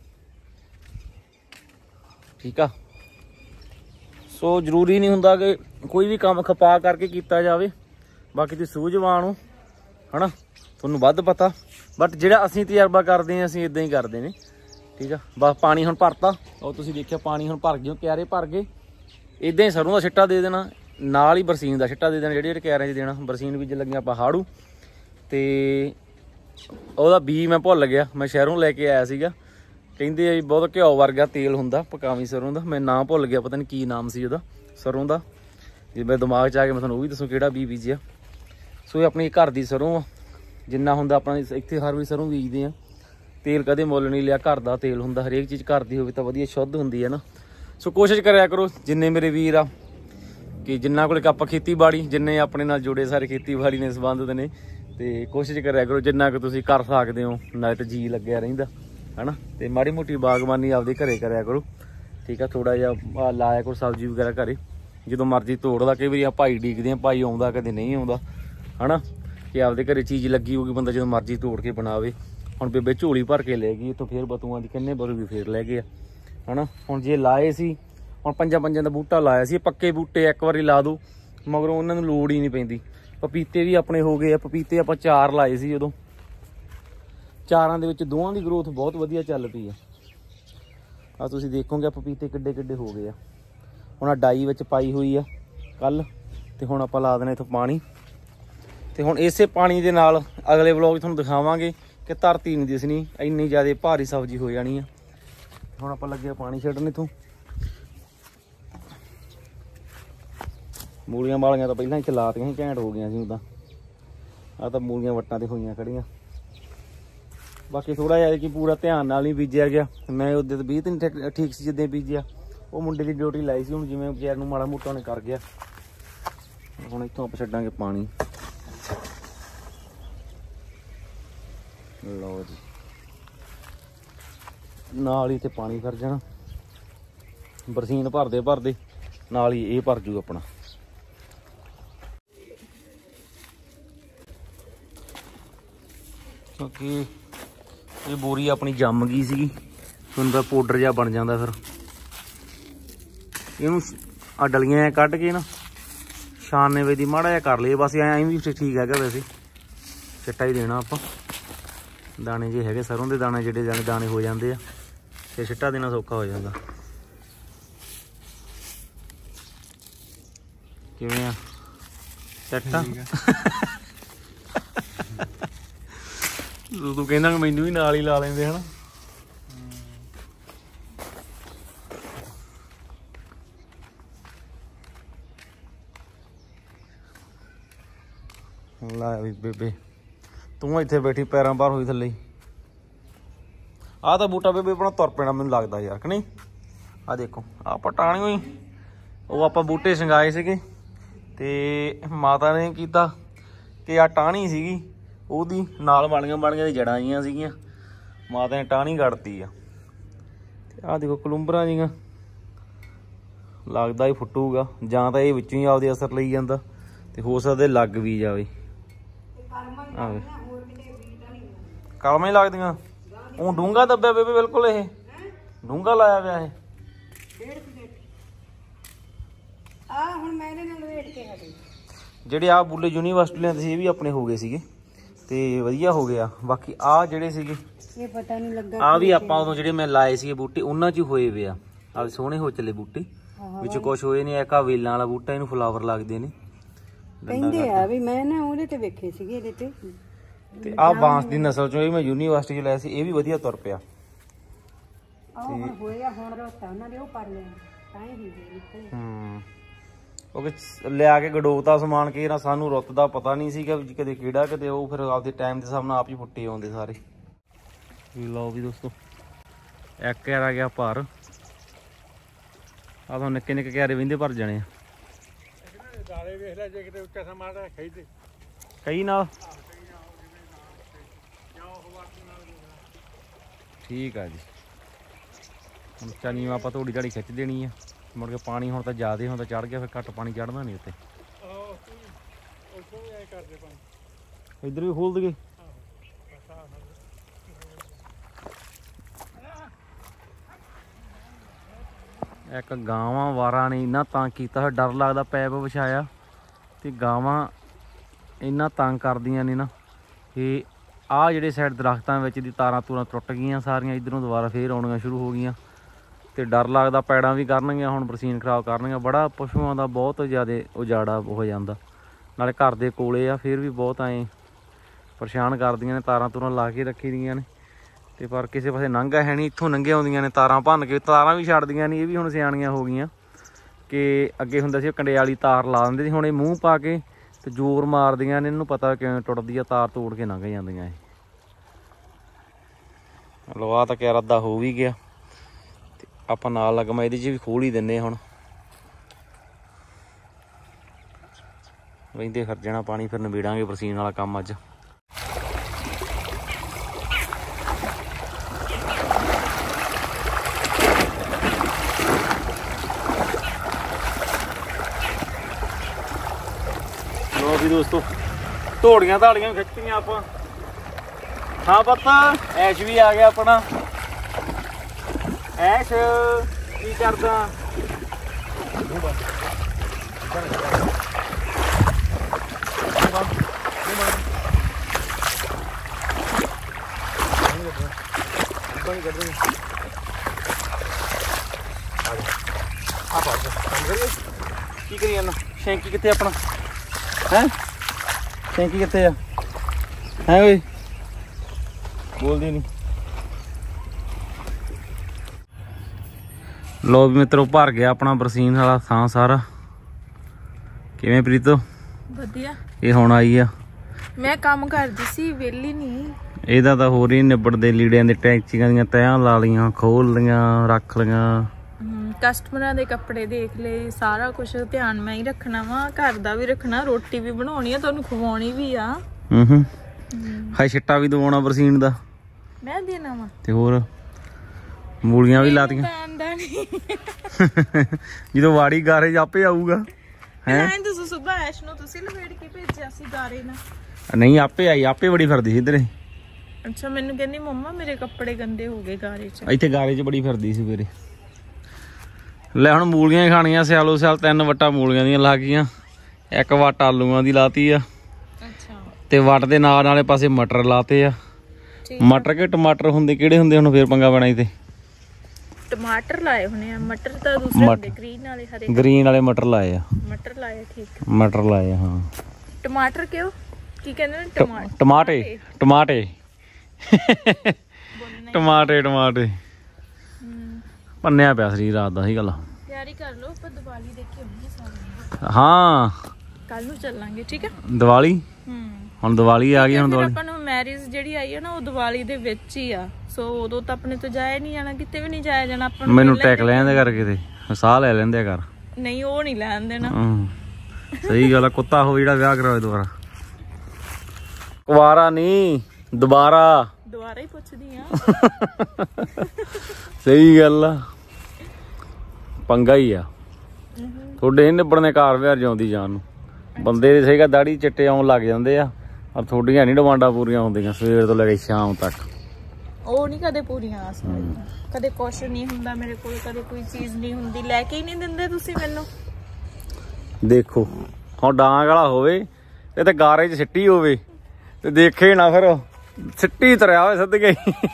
S1: ਠੀਕ ਆ। ਸੋ ਜ਼ਰੂਰੀ ਨਹੀਂ ਹੁੰਦਾ ਕਿ ਕੋਈ ਵੀ ਕੰਮ ਖਪਾ ਕਰਕੇ ਕੀਤਾ ਜਾਵੇ, ਬਾਕੀ ਤੁਸੀਂ ਸੂਝਵਾਨ ਹੋ ਹਨਾ ਤੁਹਾਨੂੰ ਵੱਧ ਪਤਾ, ਬਟ ਜਿਹੜਾ ਅਸੀਂ ਤਜਰਬਾ ਕਰਦੇ ਹਾਂ ਅਸੀਂ ਇਦਾਂ ਹੀ ਕਰਦੇ ਨੇ ਠੀਕ ਆ। ਬਸ ਪਾਣੀ ਹੁਣ ਭਰਤਾ ਉਹ ਤੁਸੀਂ ਦੇਖਿਆ ਪਾਣੀ ਹੁਣ ਭਰ ਗਏ ਕਿਆਰੇ ਭਰ ਗਏ। ਇਦਾਂ ਹੀ ਸਰੋਂ ਦਾ ਛਿੱਟਾ ਦੇ ਦੇਣਾ ਨਾਲ ਹੀ ਬਰਸੀਨ ਦਾ ਛਿੱਟਾ ਦੇ ਦੇਣਾ ਜਿਹੜੇ ਜਿਹੜੇ ਕਿਆਰਿਆਂ 'ਚ ਦੇਣਾ। ਬਰਸੀਨ ਬੀਜ ਲੱਗੀਆਂ ਆਪਾਂ ਹਾੜੂ ਤੇ ਉਹਦਾ ਬੀ ਮੈਂ ਭੁੱਲ ਗਿਆ, ਮੈਂ ਸ਼ਹਿਰੋਂ ਲੈ ਕੇ ਆਇਆ ਸੀਗਾ। ਕਹਿੰਦੇ ਆ ਬਹੁਤ ਘਿਓ ਵਰਗਾ ਤੇਲ ਹੁੰਦਾ ਪਕਾਵੀ ਸਰੋਂ ਦਾ, ਮੈਂ ਨਾਂ ਭੁੱਲ ਗਿਆ ਪਤਾ ਨਹੀਂ ਕੀ ਨਾਮ ਸੀ ਉਹਦਾ ਸਰੋਂ ਦਾ। ਜੇ ਮੇਰੇ ਦਿਮਾਗ 'ਚ ਆ ਕੇ ਮੈਂ ਤੁਹਾਨੂੰ ਉਹ ਵੀ ਦੱਸੂ ਕਿਹੜਾ ਬੀ ਬੀਜਿਆ। ਸੋ ਇਹ ਆਪਣੀ ਘਰ ਦੀ ਸਰੋਂ ਆ ਜਿੰਨਾ ਹੁੰਦਾ ਆਪਣਾ ਇੱਥੇ ਹਰ ਵਾਰੀ ਸਰੋਂ ਬੀਜਦੇ ਆ। ਤੇਲ ਕਦੇ ਮੁੱਲ ਨਹੀਂ ਲਿਆ, ਘਰ ਦਾ ਤੇਲ ਹੁੰਦਾ, ਹਰੇਕ ਚੀਜ਼ ਘਰ ਦੀ ਹੋਵੇ ਤਾਂ ਵਧੀਆ ਸ਼ੁੱਧ ਹੁੰਦੀ ਹੈ ਨਾ। ਸੋ ਕੋਸ਼ਿਸ਼ ਕਰਿਆ ਕਰੋ ਜਿੰਨੇ ਮੇਰੇ ਵੀਰ ਆ ਕਿ ਜਿੰਨਾ ਕੋਲ ਆਪਾਂ ਖੇਤੀਬਾੜੀ ਜਿੰਨੇ ਆਪਣੇ ਨਾਲ ਜੁੜੇ ਸਾਰੇ ਖੇਤੀਬਾੜੀ ਨੇ ਸੰਬੰਧਿਤ ਨੇ ਤੇ ਕੋਸ਼ਿਸ਼ ਕਰਿਆ ਕਰੋ ਜਿੰਨਾ ਕੁ ਤੁਸੀਂ ਕਰ ਸਕਦੇ ਹੋ ਨਾਲੇ ਤਾਂ ਜੀ ਲੱਗਿਆ ਰਹਿੰਦਾ ਹਨਾ। ਤੇ ਮਾੜੀ ਮੋਟੀ ਬਾਗਬਾਨੀ ਆਪਦੇ ਘਰੇ ਕਰਿਆ ਕਰੋ ਠੀਕ ਆ। ਥੋੜਾ ਜਿਹਾ ਲਾਇਆ ਕਰੋ ਸਬਜ਼ੀ ਵਗੈਰਾ ਘਰੇ, ਜਦੋਂ ਮਰਜ਼ੀ ਤੋੜਦਾ। ਕਈ ਵਾਰੀ ਆ ਭਾਈ ਡੀਕਦੇ ਆ, ਭਾਈ ਆਉਂਦਾ ਕਦੇ ਨਹੀਂ ਆਉਂਦਾ ਹਨਾ ਕਿ ਆਪਦੇ ਘਰੇ ਚੀਜ਼ ਲੱਗੀ ਹੋਊਗੀ ਬੰਦਾ ਜਦੋਂ ਮਰਜ਼ੀ ਤੋੜ ਕੇ ਬਣਾਵੇ। ਹੁਣ ਬੇਬੇ ਝੋਲੀ ਭਰ ਕੇ ਲੈ ਗਈ ਇੱਥੋਂ ਫੇਰ ਬਤੂਆਂ ਦੀ ਕਿੰਨੇ ਬਰੂ ਵੀ ਫੇਰ ਲੈ ਗਏ ਆ ਹਨਾ। ਹੁਣ ਜੇ ਲਾਏ ਸੀ ਹੁਣ ਪੰਜਾਂ ਪੰਜਾਂ ਦਾ ਬੂਟਾ ਲਾਇਆ ਸੀ, ਪੱਕੇ ਬੂਟੇ ਇੱਕ ਵਾਰੀ ਲਾ ਦੋ ਮਗਰੋਂ ਉਹਨਾਂ ਨੂੰ ਲੋੜ ਹੀ ਨਹੀਂ ਪੈਂਦੀ। ਪਪੀਤੇ ਵੀ ਆਪਣੇ ਹੋ ਗਏ ਆ, ਪਪੀਤੇ ਆਪਾਂ ਚਾਰ ਲਾਏ ਸੀ ਜਦੋਂ, ਚਾਰਾਂ ਦੇ ਵਿੱਚ ਦੋਵਾਂ ਦੀ ਗਰੋਥ ਬਹੁਤ ਵਧੀਆ ਚੱਲ ਪਈ ਆ। ਆ ਤੁਸੀਂ ਦੇਖੋਗੇ ਪਪੀਤੇ ਕਿੱਡੇ ਕਿੱਡੇ ਹੋ ਗਏ ਆ। ਹੁਣ ਆ ਡਾਈ ਵਿੱਚ ਪਾਈ ਹੋਈ ਆ ਕੱਲ ਤੇ ਹੁਣ ਆਪਾਂ ਲਾ ਦੇਣਾ ਇੱਥੋਂ ਪਾਣੀ ਤੇ ਹੁਣ ਇਸੇ ਪਾਣੀ ਦੇ ਨਾਲ ਅਗਲੇ ਵਲੋਗ 'ਚ ਤੁਹਾਨੂੰ ਦਿਖਾਵਾਂਗੇ ਕਿ ਧਰਤੀ ਨਹੀਂ ਦਿਸਣੀ, ਇੰਨੀ ਜ਼ਿਆਦਾ ਭਾਰੀ ਸਬਜ਼ੀ ਹੋ ਜਾਣੀ ਆ। ਹੁਣ ਆਪਾਂ ਲੱਗੇ ਪਾਣੀ ਛੱਡਣ ਇੱਥੋਂ। ਮੂਲੀਆਂ ਵਾਲੀਆਂ ਤਾਂ ਪਹਿਲਾਂ ਹੀ ਚਲਾਤੀਆਂ ਸੀ, ਘੈਂਟ ਹੋ ਗਈਆਂ ਸੀ ਉਦਾਂ। ਆ ਤਾਂ ਮੂਲੀਆਂ ਵੱਟਾਂ ਤੇ ਹੋਈਆਂ ਖੜੀਆਂ। ਬਾਕੀ ਥੋੜਾ ਜਿਹਾ ਕਿ ਪੂਰਾ ਧਿਆਨ ਨਾਲ ਹੀ ਬੀਜਿਆ ਗਿਆ। ਮੈਂ ਉਹਦੇ ਤਾਂ ਵੀਹ ਦਿਨ ਠੀਕ ਸੀ ਜਿੱਦਾਂ ਬੀਜਿਆ, ਉਹ ਮੁੰਡੇ ਦੀ ਡਿਊਟੀ ਲਾਈ ਸੀ। ਹੁਣ ਜਿਵੇਂ ਵਿਚਾਰ ਨੂੰ ਮਾੜਾ ਮੋਟਾ ਉਹਨੇ ਕਰ ਗਿਆ। ਹੁਣ ਇੱਥੋਂ ਆਪਾਂ ਛੱਡਾਂਗੇ ਪਾਣੀ। ਲਓ ਜੀ ਨਾਲ ਹੀ ਤੇ ਪਾਣੀ ਭਰ ਜਾਣਾ, ਬਰਸੀਨ ਭਰਦੇ ਭਰਦੇ ਨਾਲ ਹੀ ਇਹ ਭਰ ਜੂ ਆਪਣਾ। ਕਿਉਂਕਿ ਇਹ ਬੋਰੀ ਆਪਣੀ ਜੰਮ ਗਈ ਸੀਗੀ, ਹੁਣ ਤਾਂ ਪਾਊਡਰ ਜਿਹਾ ਬਣ ਜਾਂਦਾ। ਫਿਰ ਇਹਨੂੰ ਆ ਡਲੀਆਂ ਕੱਢ ਕੇ ਨਾ ਛਾਨਣੇ ਵੇ ਦੀ ਮਾੜਾ ਜਿਹਾ ਕਰ ਲਈਏ ਬਸ। ਐਂ ਵੀ ਠੀਕ ਹੈਗਾ ਵੈਸੇ, ਚਿੱਟਾ ਹੀ ਦੇਣਾ ਆਪਾਂ। ਦਾਣੇ ਜੇ ਹੈਗੇ ਸਰੋਂ ਦੇ ਦਾਣੇ ਜਿਹੜੇ ਦਾਣੇ ਦਾਣੇ ਹੋ ਜਾਂਦੇ ਆ ਤੇ ਛਿੱਟਾ ਦੇਣਾ ਸੌਖਾ ਹੋ ਜਾਂਦਾ। ਕਿਵੇਂ ਆ ਚੱਟਾ? ਤੂੰ ਕਹਿੰਦਾ ਮੈਨੂੰ ਵੀ ਨਾਲ ਹੀ ਲਾ ਲੈਂਦੇ ਹਨਾ। ਲਾ ਵੀ ਬੇਬੇ ਤੂੰ ਇੱਥੇ ਬੈਠੀ ਪੈਰਾਂ ਬਾਹਰ ਹੋਈ ਥੱਲੇ। ਆਹ ਤਾਂ ਬੂਟਾ ਬੇਬੇ ਆਪਣਾ ਤੁਰ ਪੈਣਾ ਮੈਨੂੰ ਲੱਗਦਾ ਯਾਰ ਕਿ ਨਹੀਂ। ਆਹ ਦੇਖੋ ਆਹ ਪਟਾਣੀ ਹੋਈ, ਉਹ ਆਪਾਂ ਬੂਟੇ ਸੰਗਾਏ ਸੀਗੇ ਤੇ ਮਾਤਾ ਨੇ ਕੀਤਾ ਕਿ ਆਹ ਟਾਹਣੀ ਸੀਗੀ ਉਹਦੀ ਨਾਲ ਵਾਲੀਆਂ ਵਾਲੀਆਂ ਦੀ ਜੜਾਂ ਜੀਆਂ ਸੀਗੀਆਂ, ਮਾਤਾ ਨੇ ਟਾਹਣੀ ਕੱਢਤੀ ਆ। ਤੇ ਆਹ ਦੇਖੋ ਕਲੁੰਬਰਾਂ ਜੀਆਂ, ਲੱਗਦਾ ਹੀ ਫੁੱਟੂਗਾ ਜਾਂ ਤਾਂ ਇਹ ਵਿੱਚੋਂ ਹੀ ਆਪਦੇ ਅਸਰ ਲਈ ਜਾਂਦਾ ਤੇ ਹੋ ਸਕਦਾ ਲੱਗ ਵੀ ਜਾਵੇ। ਆਵੇ ਕਲਮਾਂ ਹੀ ਲੱਗਦੀਆਂ ਉਹ ਡੂੰਗਾ ਦੱਬਿਆ ਬੇਬੇ ਬਿਲਕੁਲ ਇਹ ਡੂੰਗਾ ਲਾਇਆ ਪਿਆ ਇਹ
S2: ਡੇਢ ਫੁੱਟ ਆ ਹੁਣ ਮੈਂ ਇਹਦੇ ਨਾਲ ਵੇਟ ਕੇ ਹਟੀ
S1: ਜਿਹੜੇ ਆ ਬੁੱਲੇ ਯੂਨੀਵਰਸਿਟੀ ਲੈਂਦੇ ਸੀ ਇਹ ਵੀ ਆਪਣੇ ਹੋ ਗਏ ਸੀਗੇ ਤੇ ਵਧੀਆ ਹੋ ਗਿਆ ਬਾਕੀ ਆ ਜਿਹੜੇ ਸੀਗੇ
S2: ਇਹ ਪਤਾ ਨਹੀਂ ਲੱਗਾ
S1: ਆ ਵੀ ਆਪਾਂ ਉਦੋਂ ਜਿਹੜੇ ਮੈਂ ਲਾਏ ਸੀਗੇ ਬੂਟੇ ਉਹਨਾਂ 'ਚ ਹੀ ਹੋਏ ਵੇ ਆ ਆ ਸੋਹਣੇ ਹੋ ਚੱਲੇ ਬੂਟੇ ਵਿੱਚ ਕੁਝ ਹੋਏ ਨਹੀਂ ਇੱਕ ਆ ਵੇਲਾਂ ਵਾਲਾ ਬੂਟਾ ਇਹਨੂੰ ਫਲਾਵਰ ਲੱਗਦੇ ਨੇ
S2: ਕਹਿੰਦੇ ਆ ਵੀ ਮੈਂ ਨਾ ਉਹਦੇ ਤੇ ਵੇਖੇ ਸੀਗੇ ਇਹਦੇ ਤੇ
S1: ਤੇ ਆ ਬਾਂਸ ਦੀ ਨਸਲ ਚੋਂ ਇਹ ਮੈਂ ਯੂਨੀਵਰਸਿਟੀ 'ਚ ਲਾਇਆ ਸੀ ਇਹ ਵੀ ਵਧੀਆ ਤੁਰ ਪਿਆ
S2: ਆਹ ਹੁਣ ਹੋਇਆ ਹੁਣ ਰੋਤਾ ਉਹਨਾਂ ਦੇ ਉਹ ਪੜ ਲਿਆ ਤਾਂ ਹੀ ਹੀ ਨਿਕਲ
S1: ਹੂੰ ਕਿਉਂਕਿ ਲਿਆ ਕੇ ਗਡੋਤਾ ਸਮਾਨ ਕੇ ਨਾ ਸਾਨੂੰ ਰੁੱਤ ਦਾ ਪਤਾ ਨਹੀਂ ਸੀਗਾ ਵੀ ਕਦੇ ਕਿਹੜਾ ਕਿਤੇ ਉਹ ਫਿਰ ਆਪਦੇ ਟਾਈਮ ਦੇ ਹਿਸਾਬ ਨਾਲ ਆਪ ਹੀ ਫੁੱਟੇ ਆਉਂਦੇ ਸਾਰੇ ਵੀ ਲਓ ਵੀ ਦੋਸਤੋ ਇੱਕ ਕਿਆਰਾ ਆ ਗਿਆ ਭਰ ਆ ਤਾਂ ਨਿੱਕੇ ਨਿੱਕੇ ਕਿਆਰੇ ਵਹਿੰਦੇ ਭਰ ਜਾਣੇ ਆ
S3: ਦਾਲੇ ਵੇਖ ਲੈ ਜੇ ਕਿਤੇ ਉੱਚਾ ਸਮਾਂ ਦਾ ਖੇਦੇ
S1: ਕਈ ਨਾਲ ਠੀਕ ਆ ਜੀ ਹੁਣ ਚਨੀ ਆਪਾਂ ਥੋੜੀ ਝਾੜੀ ਖਿੱਚ ਦੇਣੀ ਆ ਮੁੜ ਕੇ ਪਾਣੀ ਹੁਣ ਤਾਂ ਜ਼ਿਆਦਾ ਹੁਣ ਤਾਂ ਚੜ ਗਿਆ ਫਿਰ ਘੱਟ ਪਾਣੀ ਚੜਨਾ ਨਹੀਂ ਉੱਤੇ ਇੱਧਰ ਵੀ ਖੋਲ ਦਈਏ ਇੱਕ ਗਾਵਾਂ ਵਾਰਾਂ ਨੇ ਇੰਨਾ ਤੰਗ ਕੀਤਾ ਡਰ ਲੱਗਦਾ ਪੈਪ ਵਿਛਾਇਆ ਤੇ ਗਾਵਾਂ ਇੰਨਾ ਤੰਗ ਕਰਦੀਆਂ ਨੇ ਨਾ ਕਿ ਆਹ ਜਿਹੜੇ ਸਾਈਡ ਦਰਖਤਾਂ ਵਿੱਚ ਦੀ ਤਾਰਾਂ ਤੂਰਾਂ ਟੁੱਟ ਗਈਆਂ ਸਾਰੀਆਂ ਇੱਧਰੋਂ ਦੁਬਾਰਾ ਫੇਰ ਆਉਣੀਆਂ ਸ਼ੁਰੂ ਹੋ ਗਈਆਂ ਤੇ ਡਰ ਲੱਗਦਾ ਪੈੜਾਂ ਵੀ ਕਰਨਗੀਆਂ ਹੁਣ ਬਰਸੀਨ ਖਰਾਬ ਕਰਨਗੀਆਂ ਬੜਾ ਪਸ਼ੂਆਂ ਦਾ ਬਹੁਤ ਜ਼ਿਆਦਾ ਉਜਾੜਾ ਹੋ ਜਾਂਦਾ ਨਾਲੇ ਘਰ ਦੇ ਕੋਲੇ ਆ ਫਿਰ ਵੀ ਬਹੁਤ ਐਂ ਪਰੇਸ਼ਾਨ ਕਰਦੀਆਂ ਨੇ ਤਾਰਾਂ ਤੂਰਾਂ ਲਾ ਕੇ ਰੱਖੀ ਦੀਆਂ ਨੇ ਤੇ ਪਰ ਕਿਸੇ ਪਾਸੇ ਲੰਘਾ ਹੈ ਨਹੀਂ ਇੱਥੋਂ ਲੰਘੇ ਆਉਂਦੀਆਂ ਨੇ ਤਾਰਾਂ ਭੰਨ ਕੇ ਤਾਰਾਂ ਵੀ ਛੱਡਦੀਆਂ ਨਹੀਂ ਇਹ ਵੀ ਹੁਣ ਸਿਆਣੀਆਂ ਹੋ ਗਈਆਂ ਕਿ ਅੱਗੇ ਹੁੰਦਾ ਸੀ ਕੰਡੇ ਵਾਲੀ ਤਾਰ ਲਾ ਦਿੰਦੇ ਸੀ ਹੁਣ ਇਹ ਮੂੰਹ ਪਾ ਕੇ ਤੇ ਜ਼ੋਰ ਮਾਰਦੀਆਂ ਨੇ ਇਹਨੂੰ ਪਤਾ ਕਿਵੇਂ ਟੁੱਟਦੀ ਆ ਤਾਰ ਤੋੜ ਕੇ ਲੰਘ ਜਾਂਦੀਆਂ ਇਹ ਲਵਾ ਤਾਂ ਕਿਆ ਰੱਦਾ ਹੋ ਵੀ ਗਿਆ ਤੇ ਆਪਾਂ ਨਾਲ ਲੱਗਮਾ ਇਹਦੇ 'ਚ ਵੀ ਖੋਲ ਹੀ ਦਿੰਦੇ ਹੁਣ ਵਹਿੰਦੇ ਫਿਰ ਜਾਣਾ ਪਾਣੀ ਫਿਰ ਨਿਬੇੜਾਂਗੇ ਬਰਸੀਨ ਵਾਲਾ ਕੰਮ ਅੱਜ ਲੋ ਵੀ ਦੋਸਤੋ ਧੋੜੀਆਂ ਧਾੜੀਆਂ ਖਿੱਚਤੀਆਂ ਆਪਾਂ ਹਾਂ ਪਤਾ ਐਸ਼ ਵੀ ਆ ਗਿਆ ਆਪਣਾ ਐਸ਼ ਕੀ ਕਰਦਾ ਕੀ ਕਰੀ ਜਾਂਦਾ ਸ਼ੈਂਕੀ ਕਿੱਥੇ ਆਪਣਾ ਹੈ ਸ਼ੈਂਕੀ ਕਿੱਥੇ ਆ ਹੈ ਓਏ ਬੋਲਦੀ ਨਹੀਂ ਲੋ ਵੀ ਮਿੱਤਰੋ ਭਰ ਗਿਆ ਆਪਣਾ ਬਰਸੀਨ ਵਾਲਾ ਥਾਂ ਸਾਰਾ ਕਿਵੇਂ ਪ੍ਰੀਤੋ
S4: ਵਧੀਆ
S1: ਇਹ ਹੁਣ ਆਈ ਆ
S4: ਮੈਂ ਕੰਮ ਕਰਦੀ ਸੀ ਵਿਹਲੀ ਨਹੀਂ
S1: ਇਹਦਾ ਤਾਂ ਹੋਰ ਹੀ ਨਿਬੜਦੇ ਲੀੜਿਆਂ ਦੇ ਟੈਂਚੀਆਂ ਦੀਆਂ ਤਹਿਾਂ ਲਾ ਲੀਆਂ ਖੋਲ ਲੀਆਂ ਰੱਖ ਲੀਆਂ
S4: ਕਸਟਮਰਾਂ ਦੇ ਕੱਪੜੇ ਦੇਖ ਲਏ ਸਾਰਾ ਕੁਝ ਧਿਆਨ ਮੈਂ ਹੀ ਰੱਖਣਾ ਵਾ ਘਰ ਦਾ ਵੀ ਰੱਖਣਾ ਰੋਟੀ ਵੀ ਬਣਾਉਣੀ ਆ ਤੁਹਾਨੂੰ ਖਵਾਉਣੀ ਵੀ ਆ
S1: ਹੂੰ ਹੂੰ ਹਾਈ ਛਿੱਟਾ ਵੀ ਦਵਾਉਣਾ ਬਰਸੀਨ ਦਾ
S4: ਮੈਂ ਦੇਣਾ ਵਾ
S1: ਤੇ ਹੋਰ ਮੂਲੀਆਂ ਵੀ ਲਾਤੀਆਂ
S4: ਆਂਦਾ ਨਹੀਂ
S1: ਜਦੋਂ ਵਾੜੀ ਗਾਰੇ ਆਪੇ ਆਊਗਾ
S4: ਹੈ ਤੁਸੀਂ ਸੁਬਾ ਐਸ਼ ਨੂੰ ਤੁਸੀਂ ਲਵੇੜ ਕੇ ਭੇਜਿਆ ਸੀ ਗਾਰੇ ਨਾਲ
S1: ਨਹੀਂ ਆਪੇ ਆਈ ਆਪੇ ਬੜੀ ਫਿਰਦੀ ਸੀ ਇੱਧਰੇ
S4: ਅੱਛਾ ਮੈਨੂੰ ਕਹਿੰਦੀ ਮੰਮਾ ਮੇਰੇ ਕੱਪੜੇ ਗੰਦੇ ਹੋ ਗਏ ਗਾਰੇ 'ਚ
S1: ਇੱਥੇ ਗਾਰੇ 'ਚ ਬੜੀ ਫਿਰਦੀ ਸੀ ਸਵੇਰੇ ਲੈ ਹੁਣ ਮੂਲੀਆਂ ਹੀ ਖਾਣੀਆਂ ਸਿਆਲੋ ਸਿਆਲ ਤਿੰਨ ਵੱਟਾਂ ਮੂਲੀਆਂ ਦੀਆਂ ਲੱਗ ਗਈਆਂ ਇੱਕ ਵੱਟ ਆਲੂਆਂ ਦੀ ਲਾਤੀ ਆ
S4: ਅੱਛਾ
S1: ਤੇ ਵੱਟ ਦੇ ਨਾਲ ਨਾਲੇ ਪਾਸੇ ਮਟਰ ਲਾਤੇ ਆ ਮਟਰ ਕੇ ਟਮਾਟਰ ਹੁੰਦੇ ਕਿਹੜੇ ਹੁੰਦੇ ਹੁਣ ਫੇਰ ਪੰਗਾ ਬਣਾਈ ਤੇ
S4: ਟਮਾਟਰ ਲਾਏ ਹੋਣੇ ਆ ਮਟਰ ਤਾਂ ਦੂਸਰੇ ਹੁੰਦੇ ਗ੍ਰੀਨ ਵਾਲੇ ਹਰੇ
S1: ਗ੍ਰੀਨ ਵਾਲੇ ਮਟਰ ਲਾਏ ਆ
S4: ਮਟਰ ਲਾਏ ਠੀਕ
S1: ਮਟਰ ਲਾਏ ਹਾਂ
S4: ਟਮਾਟਰ ਕਿਉਂ ਕੀ ਕਹਿੰਦੇ ਨੇ ਟਮਾਟਰ
S1: ਟਮਾਟੇ ਟਮਾਟੇ ਟਮਾਟੇ ਟਮਾਟੇ ਪੰਨਿਆ ਪਿਆ ਸਰੀਰ ਰਾਤ ਦਾ ਹੀ ਗੱਲ
S4: ਤਿਆਰੀ ਕਰ ਲਓ ਆਪਾਂ ਦੀਵਾਲੀ ਦੇਖ ਕੇ ਆਉਣੀ ਸਾਰੇ
S1: ਹਾਂ
S4: ਕੱਲ ਨੂੰ ਚੱਲਾਂਗੇ ਠੀਕ ਹੈ
S1: ਦੀਵਾਲੀ
S4: ਹੂੰ
S1: ਹੁਣ ਦੀਵਾਲੀ ਆ ਗਈ ਹੁਣ ਦੀਵਾਲੀ
S4: ਆਪਾਂ ਨੂੰ ਮੈਰਿਜ ਜਿਹੜੀ ਆਈ ਹੈ ਨਾ ਉਹ ਦੀਵਾਲੀ ਦੇ ਵਿੱਚ ਹੀ ਆ ਸੋ ਉਦੋਂ ਤਾਂ ਆਪਣੇ ਤੋਂ ਜਾਇਆ ਨਹੀਂ ਜਾਣਾ ਕਿਤੇ ਵੀ ਨਹੀਂ ਜਾਇਆ ਜਾਣਾ ਆਪਾਂ ਨੂੰ
S1: ਮੈਨੂੰ ਟੈਕ ਲੈਂਦੇ ਕਰ ਕਿਤੇ ਸਾਹ ਲੈ ਲੈਂਦੇ ਕਰ
S4: ਨਹੀਂ ਉਹ ਨਹੀਂ ਲੈਣ ਦੇਣਾ
S1: ਸਹੀ ਗੱਲ ਆ ਕੁੱਤਾ ਹੋ ਜਿਹੜਾ ਵਿਆਹ ਕਰਾਵੇ ਦੁਬਾਰਾ ਕੁਵਾਰਾ ਨਹੀਂ ਦੁਬਾਰਾ
S4: ਦੁਬਾਰਾ ਹੀ ਪੁੱਛਦੀ ਆ
S1: ਸਹੀ ਗੱਲ ਆ ਪੰਗਾ ਹੀ ਆ ਤੁਹਾਡੇ ਇਹ ਨਿਬੜਨੇ ਕਾਰ ਵਿਹਾਰ ਜਿਉਂਦੀ ਜਾਣ ਨੂੰ ਬੰਦੇ ਦੇ ਸਹੀਗਾ ਦਾੜੀ ਚਿੱਟੇ ਆਉਣ ਲੱਗ ਜਾਂਦੇ ਆ ਔਰ ਤੁਹਾਡੀਆਂ ਨਹੀਂ ਡਿਮਾਂਡਾਂ ਪੂਰੀਆਂ ਹੁੰਦੀਆਂ ਸਵੇਰ ਤੋਂ ਲੈ ਕੇ ਸ਼ਾਮ ਤੱਕ
S4: ਉਹ ਨਹੀਂ ਕਦੇ ਪੂਰੀਆਂ ਆਸ ਹੁੰਦੀਆਂ। ਕਦੇ ਕੁਛ ਨਹੀਂ ਹੁੰਦਾ ਮੇਰੇ ਕੋਲ, ਕਦੇ ਕੋਈ ਚੀਜ਼ ਨਹੀਂ ਹੁੰਦੀ, ਲੈ ਕੇ ਹੀ ਨਹੀਂ ਦਿੰਦੇ ਤੁਸੀਂ ਮੈਨੂੰ।
S1: ਦੇਖੋ ਹੁਣ ਡਾਂਗ ਵਾਲਾ ਹੋਵੇ ਤੇ ਤੇ ਗਾਰੇ 'ਚ ਸਿੱਟੀ ਹੋਵੇ ਤੇ ਦੇਖੇ ਨਾ ਫਿਰ ਸਿੱਟੀ ਤਰਿਆ ਹੋਵੇ ਸਦਕੇ।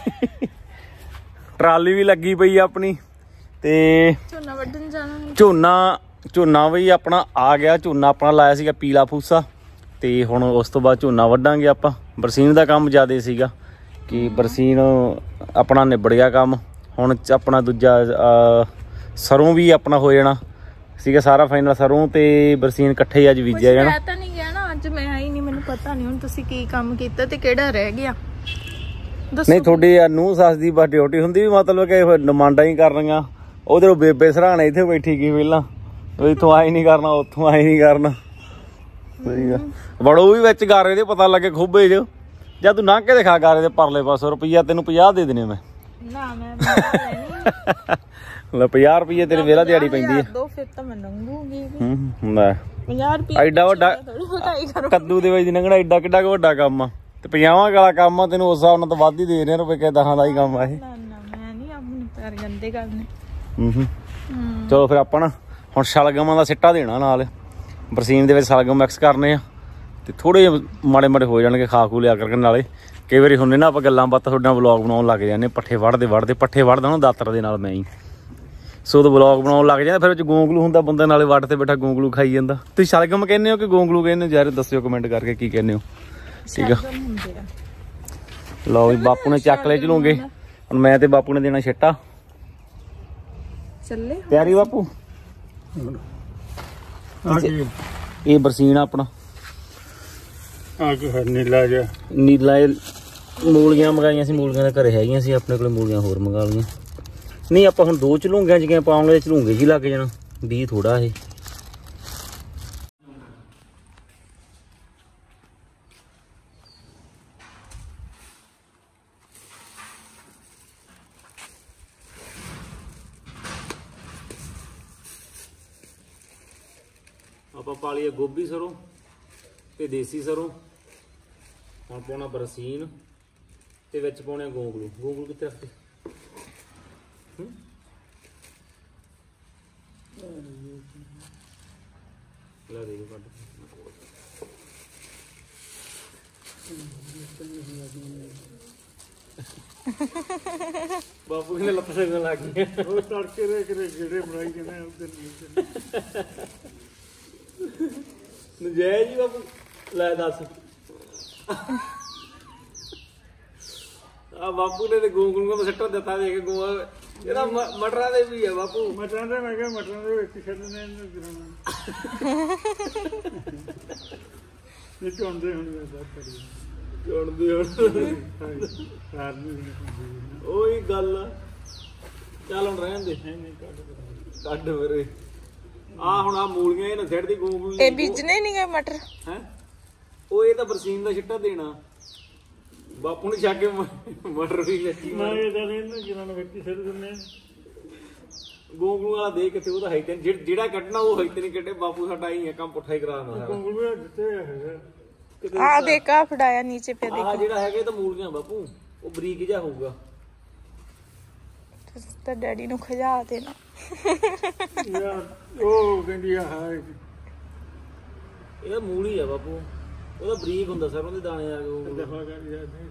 S1: ਟਰਾਲੀ ਵੀ ਲੱਗੀ ਪਈ ਆ ਆਪਣੀ ਤੇ
S4: ਝੋਨਾ ਵੱਢਣ ਜਾਣਾ।
S1: ਝੋਨਾ ਝੋਨਾ ਵੀ ਆਪਣਾ ਆ ਗਿਆ। ਝੋਨਾ ਆਪਣਾ ਲਾਇਆ ਸੀਗਾ ਪੀਲਾ ਫੂਸਾ ਤੇ ਹੁਣ ਉਸ ਤੋਂ ਬਾਅਦ ਝੋਨਾ ਵੱਢਾਂਗੇ ਆਪਾਂ। ਬਰਸੀਨ ਦਾ ਕੰਮ ਜ਼ਿਆਦਾ ਸੀਗਾ ਕਿ ਬਰਸੀਨ ਆਪਣਾ ਨਿਬੜ ਗਿਆ ਕੰਮ। ਹੁਣ ਆਪਣਾ ਦੂਜਾ ਸਰੋਂ ਵੀ ਆਪਣਾ ਹੋ ਜਾਣਾ ਸੀਗਾ ਸਾਰਾ ਫਾਈਨਲ। ਸਰੋਂ ਤੇ ਬਰਸੀਨ ਇਕੱਠੇ ਅੱਜ ਬੀਜਿਆ ਜਾਣਾ।
S4: ਮੈਂ ਤਾਂ ਨਹੀਂ ਗਿਆ ਨਾ ਅੱਜ, ਮੈਂ ਆਈ ਨਹੀਂ, ਮੈਨੂੰ ਪਤਾ ਨਹੀਂ ਹੁਣ ਤੁਸੀਂ ਕੀ ਕੰਮ ਕੀਤਾ ਤੇ ਕਿਹੜਾ ਰਹਿ ਗਿਆ।
S1: ਨਹੀਂ ਤੁਹਾਡੀ ਨੂੰਹ ਸੱਸ ਦੀ ਬਸ ਡਿਊਟੀ ਹੁੰਦੀ ਵੀ ਮਤਲਬ ਕਿ ਡਿਮਾਂਡਾਂ ਹੀ ਕਰਨੀਆਂ। ਉਧਰੋਂ ਬੇਬੇ ਸਰਾਣੇ ਇੱਥੇ ਬੈਠੀ ਗਈ ਪਹਿਲਾਂ, ਇੱਥੋਂ ਆਈ ਨਹੀਂ ਕਰਨਾ, ਉੱਥੋਂ ਆਈ ਨਹੀਂ ਕਰਨਾ। ਵੜੋ ਵੀ ਵਿੱਚ ਗਾਰੇ ਦੇ ਪਤਾ ਲੱਗੇ ਖੂਬੇ 'ਚ ਜਾਂ ਤੂੰ ਲੰਘ ਕੇ ਦਿਖਾ ਗਾਰੇ ਦੇ ਪਰਲੇ ਪਾਸੋਂ ਰੁਪਈਆ ਤੈਨੂੰ ਪੰਜਾਹ ਦੇ ਦੇਣੇ ਮੈਂ।
S4: ਨਾ ਮੈਂ
S1: ਲੈ ਪੰਜਾਹ ਰੁਪਈਏ ਤੇਰੀ ਵੇਲਾ ਦਿਹਾੜੀ ਪੈਂਦੀ ਹੈ।
S4: ਦੋ ਫਿਰ ਤਾਂ ਮੈਂ ਲੰਘੂਗੀ।
S1: ਹੂੰ ਲੈ
S4: ਪੰਜਾਹ ਰੁਪਏ
S1: ਐਡਾ ਵੱਡਾ ਕੱਦੂ ਦੇ ਵਿੱਚ ਲੰਘਣਾ ਐਡਾ ਕਿੱਡਾ ਕੁ ਵੱਡਾ ਕੰਮ ਆ ਤੇ ਪੰਜਾਹਾਂ ਵਾਲਾ ਕੰਮ ਆ। ਤੈਨੂੰ ਉਸ ਹਿਸਾਬ ਨਾਲ ਤਾਂ ਵੱਧ ਹੀ ਦੇ ਰਹੇ ਰੁਪਏ ਕਿ ਦਸਾਂ ਦਾ ਹੀ ਕੰਮ ਆ ਇਹ।
S4: ਨਾ ਨਾ ਮੈਂ ਨਹੀਂ ਆਪਣੇ ਪੈਰ ਗੰਦੇ ਕਰਨੇ।
S1: ਹੂੰ ਹੂੰ ਚਲੋ ਫਿਰ ਆਪਾਂ ਨਾ ਹੁਣ ਸ਼ਲਗਮਾਂ ਦਾ ਸਿੱਟਾ ਦੇਣਾ ਨਾਲ। ਬਰਸੀਨ ਦੇ ਵਿੱਚ ਸ਼ਲਗਮ ਮਿਕਸ ਕਰਨੇ ਆ ਤੇ ਥੋੜੇ ਮਾੜੇ ਮਾੜੇ ਹੋ ਜਾਣਗੇ ਖਾ ਖੂ ਲਿਆ ਕਰਕੇ। ਨਾਲੇ ਕਈ ਵਾਰੀ ਹੁੰਦੇ ਨਾ ਆਪਾਂ ਗੱਲਾਂ ਬਾਤਾਂ ਤੁਹਾਡੇ ਨਾਲ ਵਲੌਗ ਬਣਾਉਣ ਲੱਗ ਜਾਂਦੇ, ਪੱਠੇ ਵੜਦੇ ਵੜਦੇ ਪੱਠੇ ਵੜਦਾ ਨਾ ਦਾਤਰ ਦੇ ਨਾਲ ਮੈਂ ਹੀ, ਸੋ ਤਾਂ ਵਲੌਗ ਬਣਾਉਣ ਲੱਗ ਜਾਂਦਾ। ਫਿਰ ਵਿੱਚ ਗੋਂਗਲੂ ਹੁੰਦਾ ਬੰਦਾ, ਨਾਲੇ ਵੱਟ ਤੇ ਬੈਠਾ ਗੋਂਗਲੂ ਖਾਈ ਜਾਂਦਾ। ਤੁਸੀਂ ਸ਼ਲਗਮ ਕਹਿੰਦੇ ਹੋ ਕਿ ਗੋਂਗਲੂ ਕਹਿੰਦੇ ਹੋ? ਯਾਰ ਦੱਸਿਓ ਕਮੈਂਟ ਕਰਕੇ ਕੀ ਕਹਿੰਦੇ ਹੋ। ਠੀਕ ਆ ਲਓ ਵੀ ਬਾਪੂ ਨੇ ਚੱਕ ਲੈ ਚਲੂਗੇ ਹੁਣ। ਮੈਂ ਤੇ ਬਾਪੂ ਨੇ ਦੇਣਾ ਛਿੱਟਾ।
S4: ਚੱਲੇ
S1: ਤਿਆਰੀ ਬਾਪੂ? ਇਹ ਬਰਸੀਨ ਆਪਣਾ
S3: ਆ ਕੇ ਨੀਲਾ ਜਿਹਾ
S1: ਨੀਲਾ ਇਹ ਮੂਲੀਆਂ ਮੰਗਾਈਆਂ ਸੀ। ਮੂਲੀਆਂ ਤਾਂ ਘਰੇ ਹੈਗੀਆਂ ਸੀ ਆਪਣੇ ਕੋਲ, ਮੂਲੀਆਂ ਹੋਰ ਮੰਗਾ ਲਈਆਂ। ਨਹੀਂ ਆਪਾਂ ਹੁਣ ਦੋ ਝਲੂੰਗਿਆਂ ਚ ਪਾਉਂਗੇ, ਝਲੂੰਗੇ ਜੀ ਲੱਗ ਜਾਣਾ, ਵੀਹ ਥੋੜਾ ਇਹ। ਆਪਾਂ ਪਾ ਲਈਏ ਗੋਭੀ ਸਰੋਂ ਤੇ ਦੇਸੀ ਸਰੋਂ। ਹੁਣ ਪਾਉਣਾ ਬਰਸੀਨ ਤੇ ਵਿੱਚ ਪਾਉਣੇ ਗੋਂਗਲੂ। ਗੋਂਗਲੂ ਕਿੱਥੇ ਰੱਖਦੇ? ਲਾ ਦੇ ਕੱਢ ਬਾਪੂ ਨੇ ਲੱਤ ਸੰਗਣ ਲੱਗ ਗਈ।
S3: ਉਹ ਤੜਕੇ ਦੇ ਕਿਰੇ ਜਿਹੜੇ ਬਣਾਈ ਜਾਂਦੇ ਉਧਰ ਨਹੀਂ
S1: ਨਜਾਇਜ਼ ਜੀ ਬਾਪੂ। ਲੈ ਦੱਸ ਆ ਬਾਪੂ ਨੇ ਤੇ ਗੋਂਗਲੂਆਂ ਦਾ ਸੱਟਾ ਦਿੱਤਾ ਦੇ ਕੇ ਗੋਆ ਇਹਦਾ ਮਟਰਾਂ ਦੇ ਵੀ ਆ ਬਾਪੂ।
S3: ਮਟਰਾਂ ਦੇ ਮੈਂ ਕਿਹਾ ਮਟਰਾਂ ਦੇ ਵਿੱਚ ਛੱਡਣੇ ਇਹਨੂੰ ਗਿਰਾਉਣਾ ਇਹ ਚੋਂਦੇ ਹੁਣ ਦੱਸ ਕਰੀ
S1: ਚੁਣਦੇ ਹੁਣ ਉਹੀ ਗੱਲ ਆ। ਚੱਲ ਹੁਣ ਰਹਿਣ ਦੇ, ਕੱਢ ਮੇਰੇ ਆ ਹੁਣ ਆ ਮੂਲੀਆਂ ਇਹ ਨਾ ਸਿੱਟ ਦੀ ਗੋਂਗਲੂ।
S4: ਇਹ ਬੀਜਨੇ ਨਹੀਂ ਗਏ ਮਟਰ
S1: ਹੈ? ਉਹ ਇਹ ਤਾਂ ਬਰਸੀਨ ਦਾ ਛਿੱਟਾ ਦੇਣਾ ਬਾਪੂ ਨੇ ਜਾ ਕੇ ਮਟਰ ਵੀ ਲੱਗੀ।
S3: ਮੈਂ ਇਹਦਾ ਨਹੀਂ ਨਾ ਜਿਹਨਾਂ ਨੂੰ ਵਿੱਚ ਛੱਡ ਦਿੰਦੇ
S1: ਗੋਂਗਲੂ ਵਾਲਾ ਦੇ ਕਿਤੇ ਉਹਦਾ ਹੈ ਤੇ ਜਿਹੜਾ ਕੱਢਣਾ ਉਹ ਹੈ ਤੇ ਨਹੀਂ ਕੱਢੇ। ਬਾਪੂ ਸਾਡਾ ਹੀ ਹੈ ਕੰਮ ਪੁੱਠਾ ਹੀ ਕਰਾਉਣਾ।
S3: ਗੋਂਗਲੂ ਦਿੱਤੇ ਹੈਗਾ
S4: ਆ ਦੇਖਾ ਫੜਾਇਆ ਨੀਚੇ ਪੇ ਦੇਖ।
S1: ਆ ਜਿਹੜਾ ਹੈਗਾ ਤਾਂ ਮੂਲੀਆਂ ਬਾਪੂ ਉਹ ਬਰੀਕ ਜਿਹਾ ਹੋਊਗਾ।
S4: ਤਾਂ ਡੈਡੀ ਨੂੰ ਖਜਾ ਦੇਣਾ।
S3: ਉਹ ਕਹਿੰਦੀ ਆ ਹਾਂ
S1: ਇਹ ਮੂਲੀ ਆ ਬਾਪੂ, ਉਹਦਾ ਬਰੀਕ ਹੁੰਦਾ ਸਰੋਂ ਦੇ ਦਾਣੇ ਆ ਗਏ।
S3: ਦਫਾ ਕਰ ਯਾਰ ਨਹੀਂ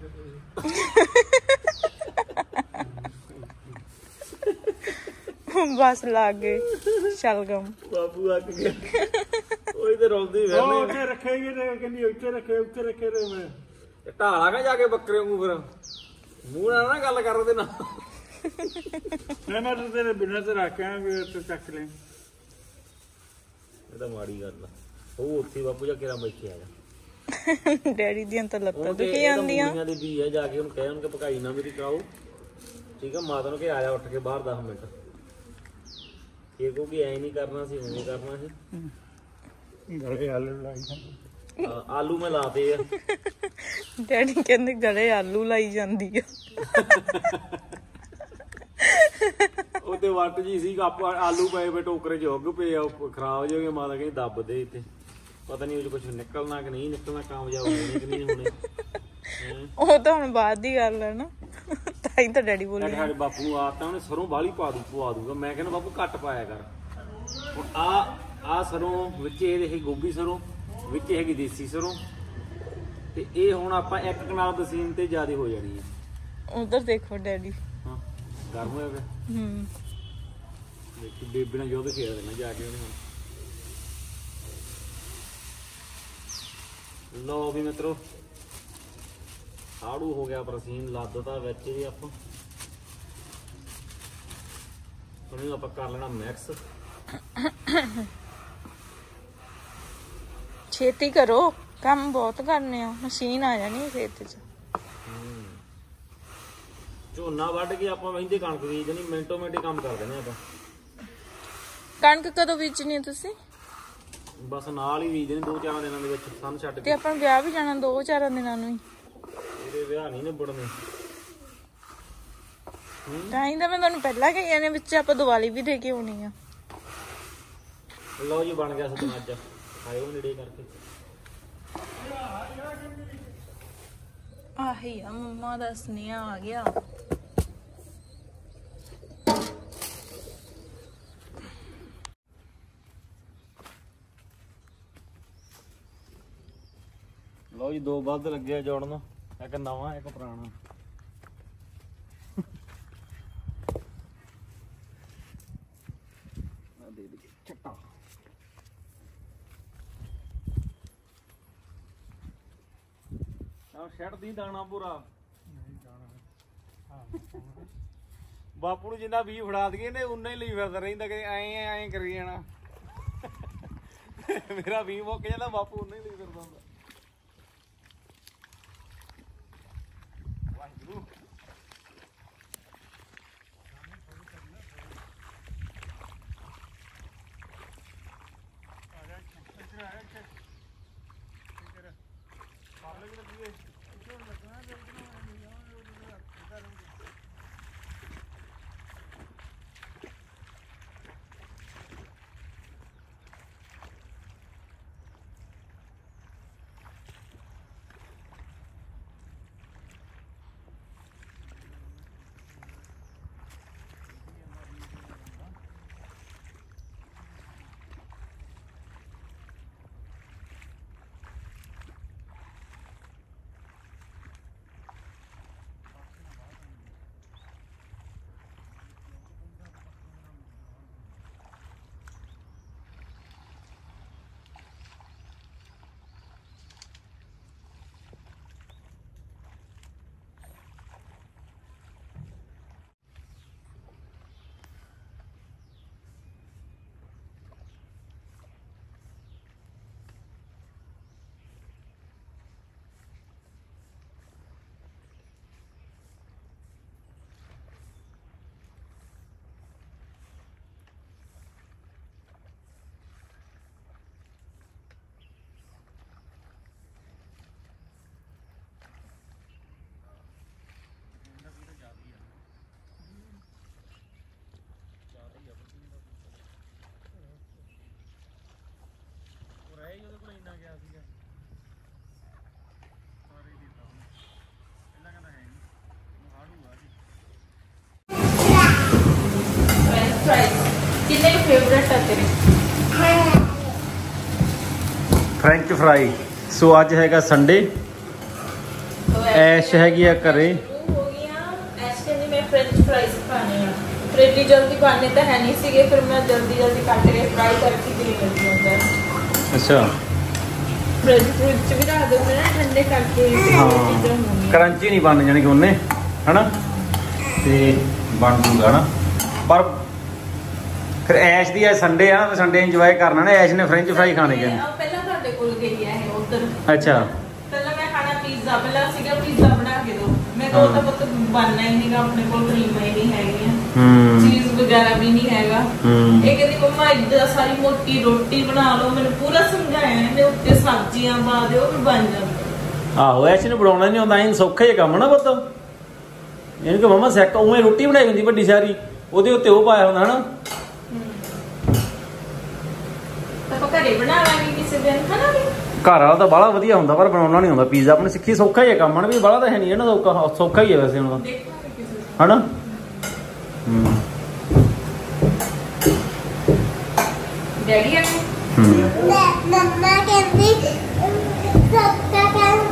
S4: ਬਸ ਲੱਗ ਗਏ ਸ਼ਲਗਮ।
S1: ਬਾਪੂ ਅੱਕ ਗਿਆ ਉਹ ਤੇ ਰੋਂਦੀ ਫਿਰ
S3: ਉਹ ਉੱਥੇ ਰੱਖੇਗੀ ਤੇ ਕਹਿੰਦੀ ਉੱਥੇ ਰੱਖੇ ਉੱਥੇ ਰੱਖੇ ਰੇ ਮੈਂ
S1: ਢਾਲਾ ਕਾ ਜਾ ਕੇ ਬੱਕਰੇ ਵਾਂਗੂ ਫਿਰ ਮੂੰਹ ਨਾਲ ਨਾ ਗੱਲ ਕਰ ਉਹਦੇ ਨਾਲ।
S3: ਮੈਂ ਮੈਂ ਤੇਰੇ ਬਿਨਾਂ ਤੇ ਰੱਖਾਂ ਵੀ ਉੱਥੇ ਚੱਕ ਲੈ।
S1: ਇਹ ਤਾਂ ਮਾੜੀ ਗੱਲ ਆ। ਉਹ ਉੱਥੇ ਬਾਪੂ ਜਾ ਕਿਹੜਾ ਬੈਠੇ ਆ
S4: ਡੈਡੀ ਦੀਆਂ ਤਾਂ ਲੱਤਾਂ ਦੁਖੀ ਜਾਂਦੀਆਂ।
S1: ਮੂਲੀਆਂ ਦੇ ਵੀ ਆ ਜਾ ਕੇ ਉਹਨੂੰ ਕਹਿ ਉਹਨੂੰ ਕਿ ਪਕਾਈ ਨਾ ਮੇਰੀ ਕਰਾਓ। ਠੀਕ ਆ ਮਾਤਾ ਨੂੰ ਕਿ ਆ ਜਾ ਉੱਠ ਕੇ ਬਾਹਰ ਦਸ ਮਿੰਟ। ਇਹ ਕੋ ਵੀ ਐ ਨਹੀਂ ਕਰਨਾ ਸੀ, ਉਵੇਂ ਕਰਨਾ ਸੀ।
S3: ਗਲੇ ਆਲੂ ਲਾਈ ਜਾਂਦੇ
S1: ਆਲੂ ਮੈਂ ਲਾਤੇ ਆ।
S4: ਡੈਡੀ ਕਹਿੰਦੇ ਗਲੇ ਆਲੂ ਲਾਈ ਜਾਂਦੀ ਆ।
S1: ਉਹ ਤੇ ਵੱਟ ਜੀ ਸੀ ਆਪਾਂ ਆਲੂ ਪਏ ਪਏ ਟੋਕਰੇ ਚ ਉੱਗ ਪਏ ਆ ਖਰਾਬ ਜਿਹੇ। ਮਾਤਾ ਕਹਿੰਦੀ ਦੱਬ ਦੇ ਇੱਥੇ, ਪਤਾ ਨਹੀਂ ਉਹ ਚ ਕੁਛ ਨਿਕਲਣਾ ਕਿ ਨਹੀਂ ਨਿਕਲਣਾ, ਕਾਮਯਾਬ ਹੋਣੇ ਕਿ ਨਹੀਂ ਹੋਣੇ।
S4: ਉਹ ਤਾਂ ਹੁਣ ਬਾਅਦ ਦੀ ਗੱਲ ਹੈ ਨਾ। ਤਾਂ ਹੀ ਤਾਂ ਡੈਡੀ ਬੋਲੇ
S1: ਸਾਡੇ ਬਾਪੂ ਨੂੰ ਆਤਾ ਉਹਨੇ ਸਰੋਂ ਬਾਹਲੀ ਪਾ ਦੂ ਪਵਾ ਦੂਗਾ। ਮੈਂ ਕਹਿੰਦਾ ਬਾਪੂ ਘੱਟ ਪਾਇਆ ਕਰ। ਹੁਣ ਆ ਆ ਸਰੋਂ ਵਿੱਚ ਇਹ ਦੇਖੀ ਗੋਭੀ ਸਰੋਂ ਵਿੱਚ ਹੈਗੀ ਦੇਸੀ ਸਰੋਂ ਤੇ ਇਹ ਹੁਣ ਆਪਾਂ ਇੱਕ ਕਨਾਲ ਬਸੀਨ ਤੇ ਜ਼ਿਆਦਾ ਹੋ ਜਾਣੀ ਹੈ।
S4: ਉਧਰ ਦੇਖੋ ਡੈਡੀ।
S1: ਹਾਂ ਗਰਮ ਹੋਇਆ ਪਿਆ।
S4: ਹੂੰ
S1: ਦੇਖੀ ਬੇਬੀ ਨਾਲ ਜੋਦ ਖੇਡ ਦੇਣਾ ਜਾ ਕੇ ਉਹਨੇ ਹੁਣ। ਲਓ ਵੀ ਮਿੱਤਰੋ ਆੜੂ ਹੋ ਗਿਆ ਬਰਸੀਨ ਲੱਦਦਾ ਵਿੱਚ ਇਹ ਆਪਾਂ ਉਹਨੂੰ ਆਪਾਂ ਕਰ ਲੈਣਾ ਮਿਕਸ।
S4: ਛੇਤੀ ਕਰੋ ਕੰਮ ਬਹੁਤ ਕਰਨੇ ਆ ਮਸ਼ੀਨ ਆ ਜਾਣੀ ਖੇਤ ਚ।
S1: ਝੋਨਾ ਵੱਢ ਕੇ ਆਪਾਂ ਵਹਿੰਦੇ ਕਣਕ ਬੀਜ ਦੇਣੀ ਮਿੰਟੋ ਮਿੰਟ ਕੰਮ ਕਰ ਦੇਣੇ ਆਪਾਂ।
S4: ਕਣਕ ਕਦੋਂ ਬੀਜਣੀ ਤੁਸੀਂ?
S1: ਬਸ ਨਾਲ ਹੀ ਬੀਜ ਦੇਣੀ ਦੋ ਚਾਰ ਦਿਨਾਂ ਦੇ ਵਿੱਚ ਸੰਨ ਛੱਡ
S4: ਤੇ
S1: ਕੇ।
S4: ਆਪਾਂ ਵਿਆਹ ਵੀ ਜਾਣਾ ਦੋ ਚਾਰ ਦਿਨਾਂ ਨੂੰ ਹੀ।
S1: ਇਹਦੇ ਵਿਆਹ ਨਹੀਂ ਨਿਬੜਨੇ।
S4: ਤਾਂ ਹੀ ਤਾਂ ਮੈਂ ਤੁਹਾਨੂੰ ਪਹਿਲਾਂ ਕਹੀ ਨੇ ਵਿੱਚ ਆਪਾਂ ਦੀਵਾਲੀ ਵੀ ਦੇ ਕੇ ਆਉਣੀ ਆ।
S1: ਲਓ ਜੀ ਬਣ ਗਿਆ ਸਤਨ ਅੱਜ ਆਇਓ ਨੇੜੇ ਕਰਕੇ।
S4: ਆਹੀ ਆ ਮੰਮਾ ਦਾ ਸੁਨੇਹਾ ਆ ਗਿਆ।
S1: ਲਓ ਜੀ ਦੋ ਵੱਧ ਲੱਗੇ ਜੋੜਨ ਇੱਕ ਨਵਾਂ ਇੱਕ ਪੁਰਾਣਾ। ਆ ਦੇ ਦੇ ਛੱਟਾ ਆ ਛੱਡ ਦੀ ਦਾਣਾ ਪੂਰਾ ਨਹੀਂ ਦਾਣਾ। ਬਾਪੂ ਨੂੰ ਜਿੰਨਾ ਵੀ ਫੜਾ ਦਈਏ ਨੇ ਉਨਾ ਹੀ ਲਈ ਫਿਰਦਾ ਰਹਿੰਦਾ ਕਿ ਐਂ ਐਂ ਕਰੀ ਜਾਣਾ। ਮੇਰਾ ਵੀ ਮੁੱਕ ਜਾਂਦਾ ਬਾਪੂ ਉਨਾ ਹੀ ਲਈ ਫਿਰਦਾ ਹੁੰਦਾ।
S4: ਕਿੰਨੇ ਫੇਵਰਟ ਆ ਤੇਰੇ?
S1: French fry. ਸੋ ਅੱਜ ਹੈਗਾ ਸੰਡੇ ਐਸ਼ ਹੈਗੀ ਆ ਘਰੇ।
S4: ਹੋ ਗਈਆਂ ਐਸ਼ ਕਹਿੰਦੀ ਮੈਂ ਫ੍ਰੈਂਚ ਫਰਾਈਜ਼ ਖਾਣੇ ਆ। ਫ੍ਰੈਂਡੀ ਜਲਦੀ ਖਾਣੇ ਤਾਂ ਹੈ ਨਹੀਂ ਸੀਗੇ ਫਿਰ ਮੈਂ ਜਲਦੀ ਜਲਦੀ ਕੱਟ ਕੇ ਫਰਾਈ ਕਰਕੇ ਦੇ ਦਿੱਤੀ ਹੁੰਦਾ।
S1: ਅੱਛਾ
S4: ਫ੍ਰੈਂਚ ਫਰਾਈਜ਼ ਚ ਵੀ ਰੱਖ ਦਿੰਦੇ ਨਾ ਠੰਡੇ ਕਰਕੇ।
S1: ਹਾਂ ਕਰੰਚੀ ਨਹੀਂ ਬਣ ਜਾਣੀ ਕਿ ਉਹਨੇ ਹਨਾ ਤੇ ਬਣ ਜੂਗਾ ਨਾ। ਪਰ ਫਿਰ ਐਸ਼ ਦੀ ਅੱਜ ਸੰਡੇ ਆ ਨਾ ਸੰਡੇ ਇੰਜੋਏ ਕਰਨਾ ਨਾ। ਐਸ਼ ਨੇ ਫ੍ਰੈਂਚ ਫਰਾਈ ਖਾਣੇ ਕਹਿੰਦੇ।
S4: ਪਹਿਲਾਂ ਤੁਹਾਡੇ ਕੋਲ ਗਈ ਹੈ ਇਹ ਉਧਰ।
S1: ਅੱਛਾ
S4: ਪਹਿਲਾਂ ਮੈਂ ਖਾਣਾ ਪੀਜ਼ਾ ਪਹਿਲਾਂ ਸੀਗਾ ਪੀਜ਼ਾ ਬਣਾ ਕੇ ਦੋ। ਮੈਂ ਕਿਹਾ ਉਹ ਤਾਂ ਪੁੱਤ ਬਣਨਾ ਹੀ ਨਹੀਂਗਾ ਆਪਣੇ ਕੋਲ ਕਰੀਮਾਂ ਹੀ ਨਹੀਂ ਹੈਗੀਆਂ ਚੀਜ਼ ਵਗੈਰਾ ਵੀ ਨਹੀਂ ਹੈਗਾ। ਇਹ ਕਹਿੰਦੀ ਮੰਮਾ ਇੱਦਾਂ ਸਾਰੀ ਮੋਟੀ ਰੋਟੀ ਬਣਾ ਲਓ। ਮੈਨੂੰ ਪੂਰਾ ਸਮਝਾਇਆ ਇਹਨੇ ਉੱਤੇ ਸਬਜ਼ੀਆਂ ਪਾ ਦਿਓ ਵੀ ਬਣ ਜਾਂਦਾ।
S1: ਆਹੋ ਐਸ਼ ਨੂੰ ਬਣਾਉਣਾ ਨਹੀਂ ਆਉਂਦਾ। ਇਹਨੂੰ ਸੌਖਾ ਹੀ ਕੰਮ ਨਾ ਪੁੱਤ। ਇਹਨੂੰ ਕਿ ਮੰਮਾ ਸਿੱਖ ਉਵੇਂ ਰੋਟੀ ਬਣਾਈ ਹੁੰਦੀ ਵੱਡੀ ਸਾਰੀ ਉਹਦੇ ਉੱਤੇ ਉਹ ਪਾਇਆ ਹੁੰਦਾ ਹਨਾ।
S4: ਆਪਾਂ ਘਰੇ ਬਣਾ ਲਾਂਗੇ ਕਿਸੇ ਦਿਨ ਹਨਾ ਵੀ।
S1: ਘਰ ਵਾਲਾ ਤਾਂ ਬਾਹਲਾ ਵਧੀਆ ਹੁੰਦਾ ਪਰ ਬਣਾਉਣਾ ਨਹੀਂ ਆਉਂਦਾ। ਪੀਜ਼ਾ ਆਪਣੇ ਸਿੱਖੀ ਸੌਖਾ ਹੀ ਹੈ ਕੰਮ ਨਾ ਵੀ ਬਾਹਲਾ ਤਾਂ ਹੈ ਨਹੀਂ ਇਹਨਾਂ ਦਾ ਸੌਖਾ ਹੀ ਹੈ ਵੈਸੇ ਉਹਨਾਂ ਦਾ।
S4: ਦੇਖਾਂਗੇ ਕਿਸੇ
S1: ਹਨਾ। ਹੂੰ
S4: ਡੈਡੀ ਆ
S2: ਮੰਮਾ ਕਹਿੰਦੀ ਸੌਖਾ ਕੰਮ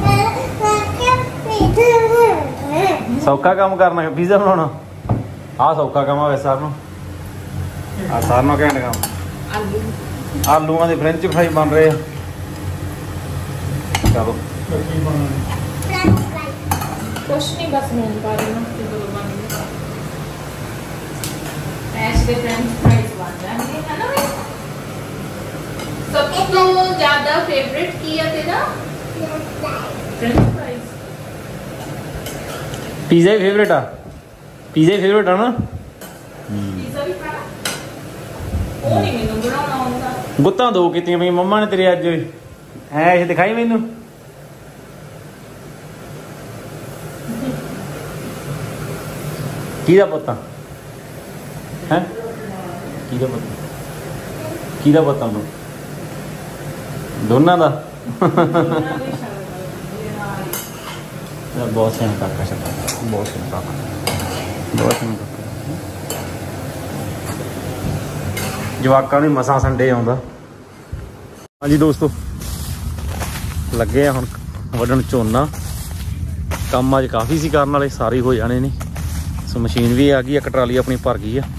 S1: ਸੌਖਾ ਕੰਮ ਕਰਨਾ ਪੀਜ਼ਾ ਬਣਾਉਣਾ ਆਹ ਸੌਖਾ ਕੰਮ ਆ ਵੈਸੇ ਸਾਰਿਆਂ ਨੂੰ ਆ ਸਾਰਿਆਂ ਨੂੰ ਘੈਂਟ ਕੰਮ
S4: ਆਲੂ
S1: ਆਲੂਆਂ ਦੇ ਫ੍ਰੈਂਚ ਫਰਾਈ ਬਣ ਰਹੇ ਆ ਚਲੋ
S4: ਕੁਛ ਨਹੀਂ ਬਸ ਨੂਨ ਪਾ ਦੇਣਾ ਤੇ ਦੋ ਬਣ ਗਏ ਐਸ਼ ਦੇ ਫ੍ਰੈਂਚ ਫਰਾਈਜ਼ ਬਣ ਜਾਣਗੇ ਹੈ ਨਾ ਬਈ ਸਭ ਤੋਂ ਜ਼ਿਆਦਾ ਫੇਵਰਿਟ ਕੀ ਹੈ ਤੇਰਾ ਫ੍ਰੈਂਚ ਫਰਾਈਜ਼
S1: ਪੀਜ਼ਾ ਹੀ ਫੇਵਰੇਟ ਆ ਪੀਜ਼ਾ ਹੀ ਫੇਵਰੇਟ ਆ ਨਾ
S4: ਪੀਜ਼ਾ ਵੀ ਖਾਣਾ ਉਹ ਨਹੀਂ ਮੈਨੂੰ ਬਣਾਉਣਾ ਆਉਂਦਾ
S1: ਗੁੱਤਾਂ ਦੋ ਕੀਤੀਆਂ ਪਈਆਂ ਮੰਮਾ ਨੇ ਤੇਰੇ ਅੱਜ ਐ ਇਹ ਦਿਖਾਈ ਮੈਨੂੰ ਕਿਹਦਾ ਪੁੱਤਾਂ ਹੈ ਕਿਹਦਾ ਪੁੱਤ ਕਿਹਦਾ ਪੁੱਤਾਂ ਨੂੰ ਦੋਨਾਂ ਦਾ ਬਹੁਤ ਸੋਹਣਾ ਕਾਕਾ ਸ਼ਕਾ ਬਹੁਤ ਸੋਹਣਾ ਕਾਕਾ ਬਹੁਤ ਸੋਹਣਾ ਕਾਕਾ ਜਵਾਕਾਂ ਦੀ ਮਸਾਂ ਸੰਡੇ ਆਉਂਦਾ। ਹਾਂਜੀ ਦੋਸਤੋ ਲੱਗੇ ਆ ਹੁਣ ਵੱਢਣ ਝੋਨਾ ਕੰਮ ਅੱਜ ਕਾਫੀ ਸੀ ਕਰਨ ਵਾਲੇ ਸਾਰੇ ਹੋ ਜਾਣੇ ਨੇ ਸੋ ਮਸ਼ੀਨ ਵੀ ਆ ਗਈ ਇੱਕ ਟਰਾਲੀ ਆਪਣੀ ਭਰ ਗਈ ਆ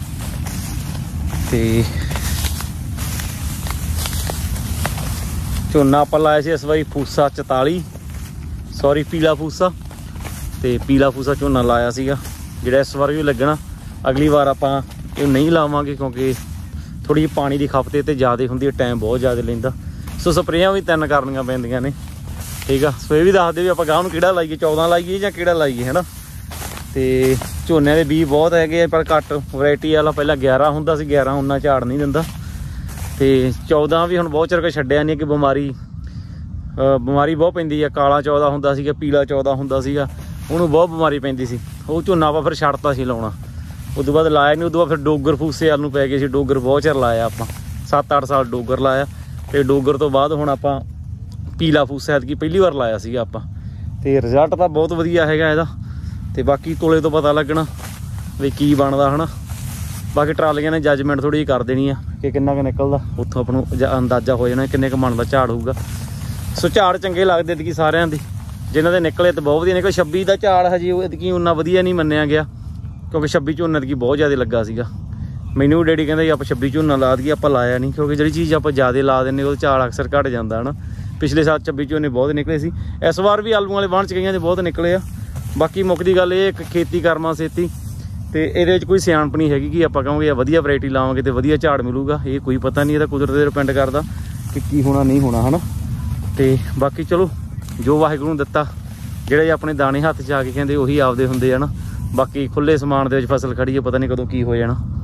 S1: ਤੇ ਝੋਨਾ ਆਪਾਂ ਲਾਇਆ ਸੀ ਇਸ ਵਾਰੀ ਫੂਸਾ ਚੁਤਾਲੀ ਸੌਰੀ ਪੀਲਾ ਫੂਸਾ ਤੇ ਪੀਲਾ ਫੂਸਾ ਝੋਨਾ ਲਾਇਆ ਸੀਗਾ ਜਿਹੜਾ ਇਸ ਵਾਰ ਵੀ ਲੱਗਣਾ ਅਗਲੀ ਵਾਰ ਆਪਾਂ ਇਹ ਨਹੀਂ ਲਾਵਾਂਗੇ ਕਿਉਂਕਿ ਥੋੜੀ ਜਿਹੀ ਪਾਣੀ ਦੀ ਖਪਤ ਤੇ ਜ਼ਿਆਦਾ ਹੁੰਦੀ ਹੈ ਟਾਈਮ ਬਹੁਤ ਜ਼ਿਆਦਾ ਲੈਂਦਾ ਸੋ ਸਪਰੇਆਂ ਵੀ ਤਿੰਨ ਕਰਨੀਆਂ ਪੈਂਦੀਆਂ ਨੇ ਠੀਕ ਆ ਸੋ ਇਹ ਵੀ ਦੱਸ ਦਿਓ ਵੀ ਆਪਾਂ ਗਾਹ ਨੂੰ ਕਿਹੜਾ ਲਾਈਏ ਚੌਦਾਂ ਲਾਈਏ ਜਾਂ ਕਿਹੜਾ ਲਾਈਏ ਹੈ ਨਾ ਤੇ ਝੋਨਿਆਂ ਦੇ ਬੀਜ ਬਹੁਤ ਹੈਗੇ ਆ ਪਰ ਘੱਟ ਵੈਰਾਈਟੀ ਵਾਲਾ ਪਹਿਲਾਂ ਗਿਆਰਾਂ ਹੁੰਦਾ ਸੀ ਗਿਆਰਾਂ ਉਨਾ ਝਾੜ ਨਹੀਂ ਦਿੰਦਾ ਤੇ ਚੌਦਾਂ ਵੀ ਹੁਣ ਬਹੁਤ ਚਿਰ ਕੇ ਛੱਡਿਆ ਨਹੀਂ ਕਿ ਬਿਮਾਰੀ ਬਿਮਾਰੀ ਬਹੁਤ ਪੈਂਦੀ ਆ ਕਾਲਾ ਚੌਦਾਂ ਹੁੰਦਾ ਸੀਗਾ ਪੀਲਾ ਚੌਦਾਂ ਹੁੰਦਾ ਸੀਗਾ ਉਹਨੂੰ ਬਹੁਤ ਬਿਮਾਰੀ ਪੈਂਦੀ ਸੀ ਉਹ ਝੋਨਾ ਆਪਾਂ ਫਿਰ ਛੱਡਤਾ ਸੀ ਲਾਉਣਾ ਉਦੋਂ ਬਾਅਦ ਲਾਇਆ ਨਹੀਂ ਉਦੋਂ ਬਾਅਦ ਫਿਰ ਡੋਗਰ ਫੂਸੇ ਵੱਲ ਨੂੰ ਪੈ ਗਏ ਸੀ ਡੋਗਰ ਬਹੁਤ ਚਿਰ ਲਾਇਆ ਆਪਾਂ ਸੱਤ ਅੱਠ ਸਾਲ ਡੋਗਰ ਲਾਇਆ ਤੇ ਡੋਗਰ ਤੋਂ ਬਾਅਦ ਹੁਣ ਆਪਾਂ ਪੀਲਾ ਫੂਸਾ ਐਤਕੀ ਪਹਿਲੀ ਵਾਰ ਲਾਇਆ ਸੀਗਾ ਆਪਾਂ ਤੇ ਰਿਜ਼ਲਟ ਤਾਂ ਬਹੁਤ ਵਧੀਆ ਹੈਗਾ ਇਹਦਾ ਤੇ ਬਾਕੀ ਤੋਲੇ ਤੋਂ ਪਤਾ ਲੱਗਣਾ ਵੀ ਕੀ ਬਣਦਾ ਹਨਾ ਬਾਕੀ ਟਰਾਲੀਆਂ ਨੇ ਜੱਜਮੈਂਟ ਥੋੜੀ ਜਿਹੀ ਕਰ ਦੇਣੀ ਆ ਕਿ ਕਿੰਨਾ ਕੁ ਨਿਕਲਦਾ ਉੱਥੋਂ ਆਪਾਂ ਨੂੰ ਅੰਦਾਜ਼ਾ ਹੋ ਜਾਣਾ ਕਿੰਨੇ ਕੁ ਮਣ ਦਾ ਝਾੜ ਹੋਊਗਾ ਸੋ ਝਾੜ ਚੰਗੇ ਲੱਗਦੇ ਐਤਕੀ ਸਾਰਿਆਂ ਦੇ ਜਿਨ੍ਹਾਂ ਦੇ ਨਿਕਲੇ ਤੇ ਬਹੁਤ ਵਧੀਆ ਨਿਕਲੇ ਛੱਬੀ ਦਾ ਝਾੜ ਹਜੇ ਉਹ ਐਤਕੀ ਉਨਾ ਵਧੀਆ ਨਹੀਂ ਮੰਨਿਆ ਗਿਆ ਕਿਉਂਕਿ ਛੱਬੀ ਝੋਨਾ ਐਤਕੀ ਬਹੁਤ ਜ਼ਿਆਦਾ ਲੱਗਾ ਸੀਗਾ ਮੈਨੂੰ ਵੀ ਡੈਡੀ ਕਹਿੰਦਾ ਜੀ ਆਪਾਂ ਛੱਬੀ ਝੋਨਾ ਲਾ ਦਈਏ ਆਪਾਂ ਲਾਇਆ ਨਹੀਂ ਕਿਉਂਕਿ ਜਿਹੜੀ ਚੀਜ਼ ਆਪਾਂ ਜ਼ਿਆਦਾ ਲਾ ਦਿੰਦੇ ਉਹ ਝਾੜ ਅਕਸਰ ਘੱਟ ਜਾਂਦਾ ਹਨਾ ਪਿਛਲੇ ਸਾਲ ਛੱਬੀ ਝੋਨੇ ਬਹੁਤ ਨਿਕਲੇ ਸੀ ਇਸ ਵਾਰ ਵੀ ਆਲੂਆਂ ਵਾਲੇ ਵਾਹਣ ਚ ਗਈਆਂ ਦੇ ਬਹੁਤ ਨਿਕਲੇ ਆ ਬਾਕੀ ਮੁੱਕਦੀ ਗੱਲ ਇਹ ਇੱਕ ਖੇਤੀ ਕਰਮਾ ਛੇਤੀ ਤੇ ਇਹਦੇ ਵਿੱਚ ਕੋਈ ਸਿਆਣਪ ਨਹੀਂ ਹੈਗੀ ਕਿ ਆਪਾਂ ਕਹਾਂਗੇ ਵਧੀਆ ਵੈਰਾਈਟੀ ਲਾਵਾਂਗੇ ਤੇ ਵਧੀਆ ਝਾੜ ਮਿਲੂਗਾ ਇਹ ਕੋਈ ਪਤਾ ਨਹੀਂ ਇਹਦਾ ਕੁਦਰਤ ਤੇ ਡਿਪੈਂਡ ਕਰਦਾ ਕਿ ਕੀ ਹੋਣਾ ਨਹੀਂ ਹੋਣਾ ਹਨਾ ਤੇ ਬਾਕੀ ਚਲੋ ਜੋ ਵਾਹਿਗੁਰੂ ਨੂੰ ਦਿੱਤਾ ਜਿਹੜੇ ਆਪਣੇ ਦਾਣੇ ਹੱਥ 'ਚ ਆ ਕੇ ਕਹਿੰਦੇ ਉਹੀ ਆਪਦੇ ਹੁੰਦੇ ਆ ਨਾ ਬਾਕੀ ਖੁੱਲੇ ਸਮਾਨ ਦੇ ਵਿੱਚ ਫਸਲ ਖੜੀ ਹੈ ਪਤਾ ਨਹੀਂ ਕਦੋਂ ਕੀ ਹੋ ਜਾਣਾ